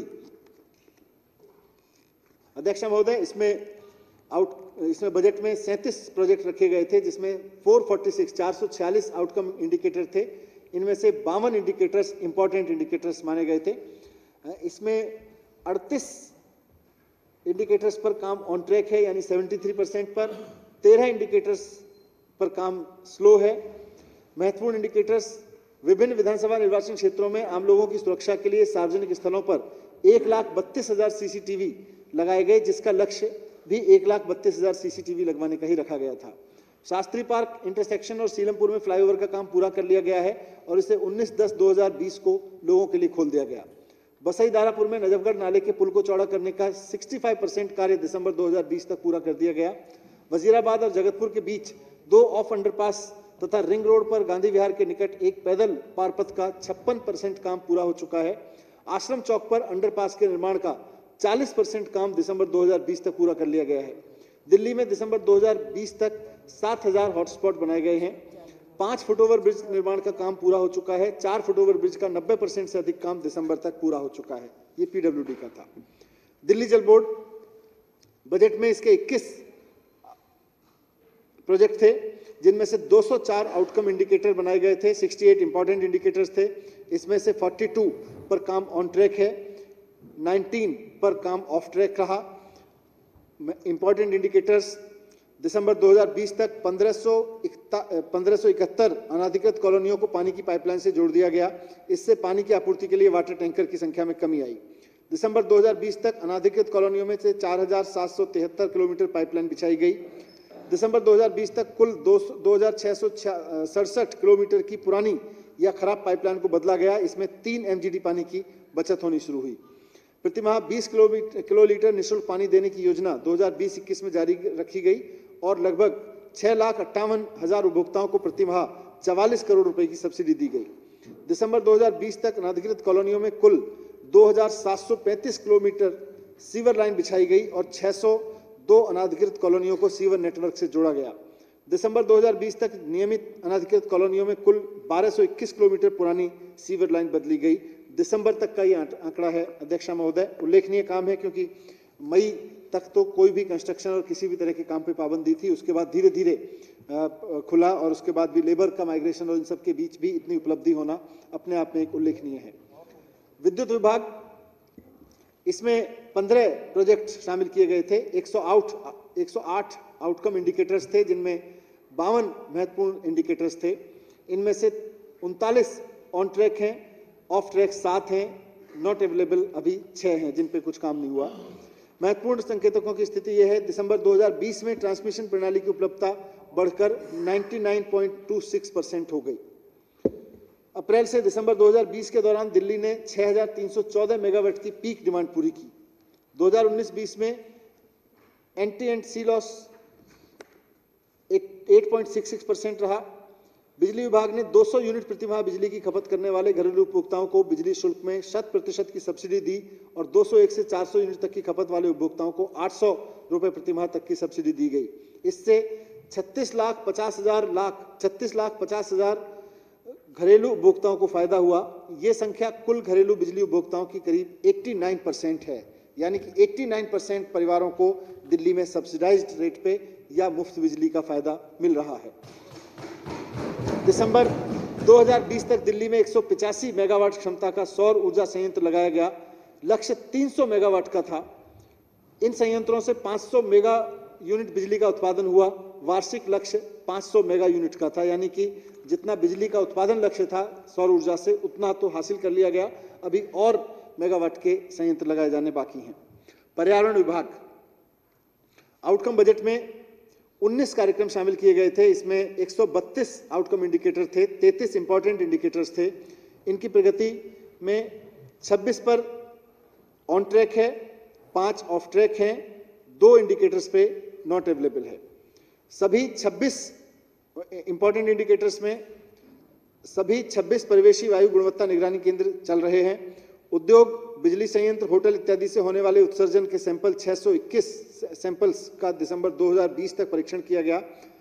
अध्यक्ष महोदय, इसमें आउट इसमें बजट में सैंतीस प्रोजेक्ट रखे गए थे, जिसमें चार सौ छियालीस आउटकम इंडिकेटर थे। इनमें से बावन इंडिकेटर्स इंपॉर्टेंट इंडिकेटर्स माने गए थे। इसमें अड़तीस इंडिकेटर्स पर काम ऑन ट्रैक है, यानी तिहत्तर परसेंट पर। तेरह इंडिकेटर्स पर काम स्लो है। महत्वपूर्ण इंडिकेटर्स विभिन्न विधानसभा निर्वाचन क्षेत्रों में आम लोगों की सुरक्षा के लिए सार्वजनिक स्थलों पर एक लाख बत्तीस हजार सीसीटीवी लगाए गए, जिसका लक्ष्य भी एक लाख बत्तीस हजार सीसीटीवी लगवाने का ही रखा गया था। शास्त्री पार्क इंटरसेक्शन और सीलमपुर में फ्लाईओवर का काम पूरा कर लिया गया है और इसे उन्नीस दस दो हज़ार बीस को लोगों के लिए खोल दिया गया। बसई दारापुर में नजफगढ़ नाले के पुल को चौड़ा करने का पैंसठ परसेंट कार्य दिसंबर दो हज़ार बीस तक पूरा कर दिया गया। वजीराबाद और जगतपुर के बीच दो ऑफ अंडरपास तथा रिंग रोड पर गांधी विहार के निकट एक पैदल पारपथ का छप्पन परसेंट काम पूरा हो चुका है। आश्रम चौक पर अंडरपास के निर्माण का चालीस परसेंट काम दिसंबर दो हज़ार बीस तक पूरा कर लिया गया है। दिल्ली में दिसंबर दो हज़ार बीस तक सात हजार हॉटस्पॉट बनाए गए हैं। पांच फुटओवर ब्रिज निर्माण का काम पूरा हो चुका है। चार फुटओवर ब्रिज का नब्बे परसेंट से अधिक काम दिसंबर तक पूरा हो चुका है। ये पीडब्ल्यूडी का था। दिल्ली जल बोर्ड बजट में इसके इक्कीस प्रोजेक्ट थे, जिनमें से दो सौ चार आउटकम इंडिकेटर बनाए गए थे। अड़सठ इंपॉर्टेंट इंडिकेटर्स थे। इसमें से बयालीस पर काम ऑन ट्रैक है, उन्नीस पर काम ऑफ ट्रैक रहा। इंपॉर्टेंट इंडिकेटर्स दिसंबर दो हज़ार बीस तक पंद्रह सौ इकहत्तर अनाधिकृत कॉलोनियों को पानी की पाइपलाइन से जोड़ दिया गया। इससे पानी की आपूर्ति के लिए वाटर टैंकर की संख्या में कमी आई। दिसंबर दो हज़ार बीस तक अनाधिकृत कॉलोनियों में से चार हजार सात सौ तिहत्तर किलोमीटर पाइपलाइन बिछाई गई। दिसंबर दो हज़ार बीस तक कुल दो हजार छह सौ सड़सठ किलोमीटर की पुरानी या खराब पाइपलाइन को बदला गया। इसमें तीन एमजीडी पानी की बचत होनी शुरू हुई। प्रतिमाह बीस किलोलीटर निःशुल्क पानी देने की योजना दो हज़ार बीस इक्कीस में जारी रखी गई और लगभग छह लाख अट्ठावन हजार उपभोक्ताओं को प्रतिमाह चवालीस करोड़ रुपए की सब्सिडी दी गई। दिसंबर दो हज़ार बीस तक अनाधिकृत कॉलोनियों में कुल दो हजार सात सौ पैंतीस किलोमीटर सीवर लाइन बिछाई गई और छह सौ दो अनाधिकृत कॉलोनियों को सीवर नेटवर्क से जोड़ा गया। दिसंबर दो हज़ार बीस तक नियमित अनाधिकृत कॉलोनियों में कुल बारह सौ इक्कीस किलोमीटर पुरानी सीवर लाइन बदली गई। दिसंबर तक का ये आंकड़ा है अध्यक्ष महोदय। उल्लेखनीय काम है क्योंकि मई तक तो कोई भी कंस्ट्रक्शन और किसी भी तरह के काम पे पाबंदी थी। उसके बाद धीरे धीरे खुला और उसके बाद भी लेबर का माइग्रेशन और इन सब के बीच भी इतनी उपलब्धि होना अपने आप में एक उल्लेखनीय है। विद्युत विभाग, इसमें पंद्रह प्रोजेक्ट शामिल किए गए थे। एक सौ आठ आउटकम इंडिकेटर्स थे, जिनमें बावन महत्वपूर्ण इंडिकेटर्स थे। इनमें से उनतालीस ऑन ट्रैक हैं, ऑफ ट्रैक सात हैं, नॉट अवेलेबल अभी छह हैं जिन पे कुछ काम नहीं हुआ। महत्वपूर्ण संकेतकों की स्थिति यह है, दिसंबर दो हज़ार बीस में ट्रांसमिशन प्रणाली की उपलब्धता बढ़कर निन्यानवे पॉइंट दो छह परसेंट हो गई। अप्रैल से दिसंबर दो हज़ार बीस के दौरान दिल्ली ने छह हजार तीन सौ चौदह मेगावाट की पीक डिमांड पूरी की। दो हज़ार उन्नीस बीस में एंटी एंड सी लॉस आठ पॉइंट छह छह परसेंट रहा। बिजली विभाग ने दो सौ यूनिट प्रतिमाह बिजली की खपत करने वाले घरेलू उपभोक्ताओं को बिजली शुल्क में शत प्रतिशत की सब्सिडी दी और दो सौ एक से चार सौ यूनिट तक की खपत वाले उपभोक्ताओं को आठ सौ रुपए प्रतिमाह तक की सब्सिडी दी गई। इससे छत्तीस लाख पचास हजार लाख छत्तीस लाख पचास हजार घरेलू उपभोक्ताओं को फायदा हुआ। ये संख्या कुल घरेलू बिजली उपभोक्ताओं की करीब नवासी परसेंट है, यानी कि नवासी परसेंट परिवारों को दिल्ली में सब्सिडाइज्ड रेट पे या मुफ्त बिजली का फायदा मिल रहा है। दिसंबर दो हज़ार बीस तक दिल्ली में एक सौ पचासी मेगावाट क्षमता का सौर ऊर्जा संयंत्र लगाया गया। लक्ष्य तीन सौ मेगावाट का था। इन संयंत्रों से पाँच सौ मेगा यूनिट बिजली का उत्पादन हुआ। वार्षिक लक्ष्य पाँच सौ मेगा यूनिट का था, यानी कि जितना बिजली का उत्पादन लक्ष्य था सौर ऊर्जा से उतना तो हासिल कर लिया गया। अभी और मेगावाट के संयंत्र लगाए जाने बाकी हैं। पर्यावरण विभाग, आउटकम बजट में उन्नीस कार्यक्रम शामिल किए गए थे। इसमें एक सौ बत्तीस आउटकम इंडिकेटर थे, तैंतीस इंपॉर्टेंट इंडिकेटर्स थे। इनकी प्रगति में छब्बीस पर ऑन ट्रैक है, पांच ऑफ ट्रैक हैं, दो इंडिकेटर्स पे नॉट अवेलेबल है। सभी छब्बीस इंपॉर्टेंट इंडिकेटर्स में सभी छब्बीस परिवेशी वायु गुणवत्ता निगरानी केंद्र चल रहे हैं। उद्योग, बिजली संयंत्र, होटल इत्यादि से होने वाले उत्सर्जन के सैंपल छह सौ इक्कीस सैंपल्स का दिसंबर दो हज़ार बीस तक परीक्षण किया गया,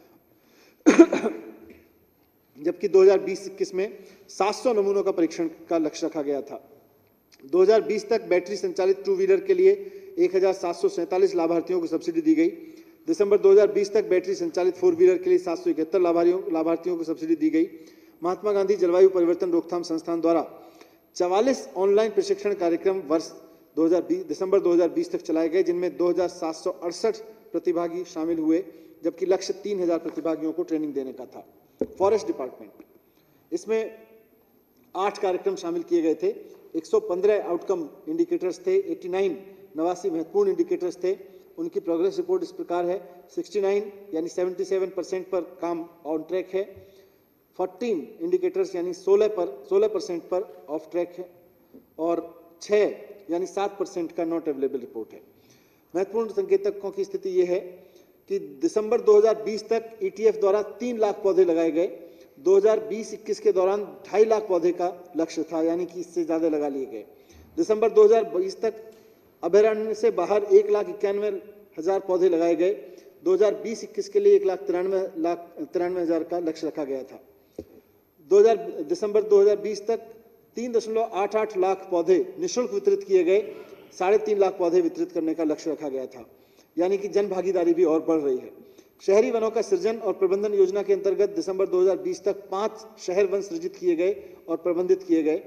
जबकि दो हज़ार बीस इक्कीस में सात सौ नमूनों का परीक्षण का लक्ष्य रखा गया था। दो हज़ार बीस तक बैटरी संचालित टू व्हीलर के लिए एक हज़ार सात सौ सैंतालीस लाभार्थियों को सब्सिडी दी गई। दिसंबर दो हज़ार बीस तक बैटरी संचालित फोर व्हीलर के लिए सात सौ इकहत्तर लाभार्थियों को सब्सिडी दी गई। महात्मा गांधी जलवायु परिवर्तन रोकथाम संस्थान द्वारा चवालीस ऑनलाइन प्रशिक्षण कार्यक्रम वर्ष दो हज़ार बीस दिसंबर दो हज़ार बीस तक चलाए गए, जिनमें दो हज़ार सात सौ अड़सठ प्रतिभागी शामिल हुए, जबकि लक्ष्य तीन हज़ार प्रतिभागियों को ट्रेनिंग देने का था। फॉरेस्ट डिपार्टमेंट, इसमें आठ कार्यक्रम शामिल किए गए थे। एक सौ पंद्रह आउटकम इंडिकेटर्स थे, नवासी नवासी महत्वपूर्ण इंडिकेटर्स थे। उनकी प्रोग्रेस रिपोर्ट इस प्रकार है। उनहत्तर यानी सतहत्तर परसेंट पर काम ऑन ट्रैक है, चौदह इंडिकेटर्स यानी सोलह पर सोलह परसेंट पर ऑफ ट्रैक है, और छह यानी सात परसेंट का नॉट अवेलेबल रिपोर्ट है। महत्वपूर्ण संकेतकों की स्थिति यह है कि दिसंबर दो हज़ार बीस तक ईटीएफ द्वारा तीन लाख पौधे लगाए गए। दो हज़ार बीस इक्कीस के दौरान ढाई लाख पौधे का लक्ष्य था, यानी कि इससे ज्यादा लगा लिए गए। दिसंबर दो हज़ार बीस तक अभयारण्य से बाहर एक लाख इक्यानवे हजार पौधे लगाए गए। दो हज़ार बीस इक्कीस के लिए एक लाख तिरानवे लाख तिरानवे हजार का लक्ष्य रखा गया था। दो हज़ार दिसंबर दो हज़ार बीस तक तीन दशमलव आठ आठ लाख पौधे निःशुल्क वितरित किए गए। साढ़े तीन लाख पौधे वितरित करने का लक्ष्य रखा गया था, यानी कि जन भागीदारी भी और बढ़ रही है। शहरी वनों का सृजन और प्रबंधन योजना के अंतर्गत दिसंबर दो हज़ार बीस तक पांच शहर वन सृजित किए गए और प्रबंधित किए गए,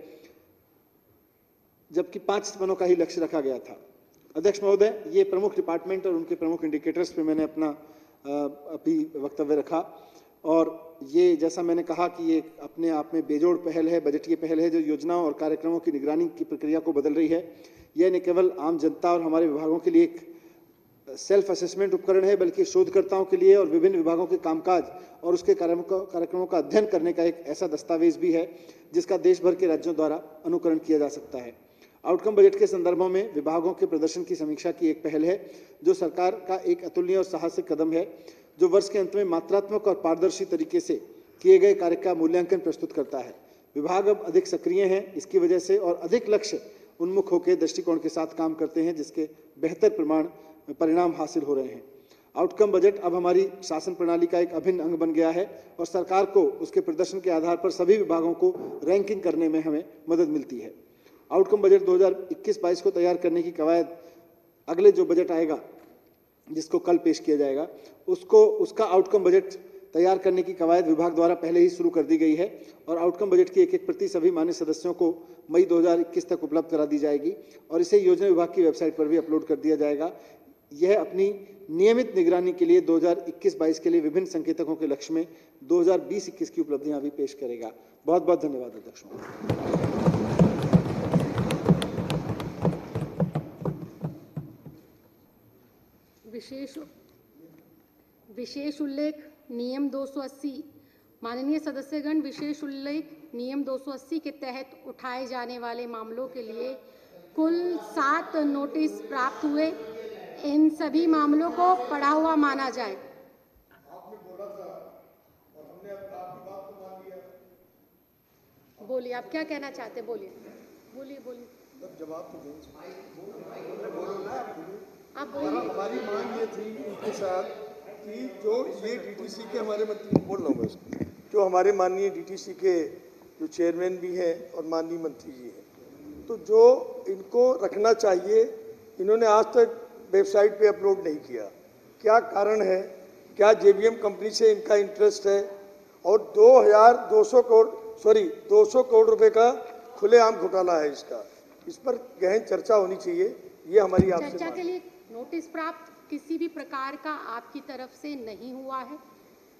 जबकि पांच वनों का ही लक्ष्य रखा गया था। अध्यक्ष महोदय, ये प्रमुख डिपार्टमेंट और उनके प्रमुख इंडिकेटर्स पे मैंने अपना अभी वक्तव्य रखा, और ये जैसा मैंने कहा कि ये अपने आप में बेजोड़ पहल है, बजटीय पहल है, जो योजनाओं और कार्यक्रमों की निगरानी की प्रक्रिया को बदल रही है। यह न केवल आम जनता और हमारे विभागों के लिए एक सेल्फ असेसमेंट उपकरण है, बल्कि शोधकर्ताओं के लिए और विभिन्न विभागों के कामकाज और उसके कार्यक्रमों का अध्ययन करने का एक ऐसा दस्तावेज भी है जिसका देश भर के राज्यों द्वारा अनुकरण किया जा सकता है। आउटकम बजट के संदर्भों में विभागों के प्रदर्शन की समीक्षा की एक पहल है, जो सरकार का एक अतुलनीय और साहसिक कदम है, जो वर्ष के अंत में मात्रात्मक और पारदर्शी तरीके से किए गए कार्य का मूल्यांकन प्रस्तुत करता है। विभाग अब अधिक सक्रिय हैं इसकी वजह से, और अधिक लक्ष्य उन्मुख होकर दृष्टिकोण के साथ काम करते हैं, जिसके बेहतर प्रमाण परिणाम हासिल हो रहे हैं। आउटकम बजट अब हमारी शासन प्रणाली का एक अभिन्न अंग बन गया है, और सरकार को उसके प्रदर्शन के आधार पर सभी विभागों को रैंकिंग करने में हमें मदद मिलती है। आउटकम बजट दो हज़ार इक्कीस बाईस को तैयार करने की कवायद अगले जो बजट आएगा, जिसको कल पेश किया जाएगा, उसको उसका आउटकम बजट तैयार करने की कवायद विभाग द्वारा पहले ही शुरू कर दी गई है, और आउटकम बजट की एक एक प्रति सभी मान्य सदस्यों को मई दो हज़ार इक्कीस तक उपलब्ध करा दी जाएगी, और इसे योजना विभाग की वेबसाइट पर भी अपलोड कर दिया जाएगा। यह अपनी नियमित निगरानी के लिए दो हज़ार इक्कीस बाईस के लिए विभिन्न संकेतकों के लक्ष्य में दो हज़ार बीस इक्कीस की उपलब्धियां भी पेश करेगा। बहुत बहुत धन्यवाद अध्यक्ष। विशेष विशेष उल्लेख नियम दो सौ अस्सी। माननीय सदस्यगण, विशेष उल्लेख नियम दो सौ अस्सी के तहत उठाए जाने वाले मामलों के लिए कुल सात नोटिस प्राप्त हुए। इन सभी मामलों को पढ़ा हुआ माना जाए। बोलिए, आप क्या कहना चाहते हैं? बोलिए बोलिए बोलिए जवाब तो आप बोलिए। हमारी मांग ये थी इनके साथ कि जो ये डीटीसी के हमारे मंत्री, बोल रहा हूँ मैं उसको, जो हमारे माननीय डीटीसी के जो चेयरमैन भी हैं और माननीय मंत्री जी हैं, तो जो इनको रखना चाहिए, इन्होंने आज तक वेबसाइट पे अपलोड नहीं किया। क्या कारण है? क्या जेबीएम कंपनी से इनका इंटरेस्ट है? और दो हज़ार दो सौ करोड़ सॉरी दो सौ करोड़ रुपए का खुलेआम घोटाला है इसका। इस पर गहन चर्चा होनी चाहिए, ये हमारी आपसे चर्चा के लिए नोटिस प्राप्त किसी भी प्रकार का आपकी तरफ से नहीं हुआ है।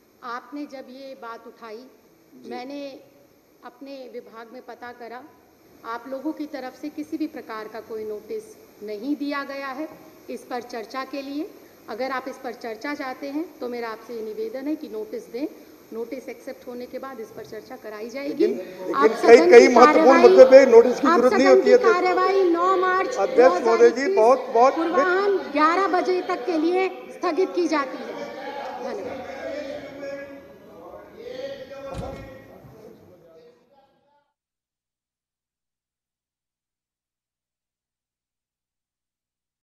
आपने जब ये बात उठाई, मैंने अपने विभाग में पता करा आप लोगों की तरफ से किसी भी प्रकार का कोई नोटिस नहीं दिया गया है इस पर चर्चा के लिए। अगर आप इस पर चर्चा चाहते हैं तो मेरा आपसे ये निवेदन है कि नोटिस दें। नोटिस एक्सेप्ट होने के बाद इस पर चर्चा कराई जाएगी। आप कई कई महत्वपूर्ण मुद्दे पे नोटिस की जरूरत नहीं होती है। कार्यवाही नौ मार्च अध्यक्ष महोदय जी बहुत बहुत पूर्वाह्न ग्यारह बजे तक के लिए स्थगित की जाती है। धन्यवाद।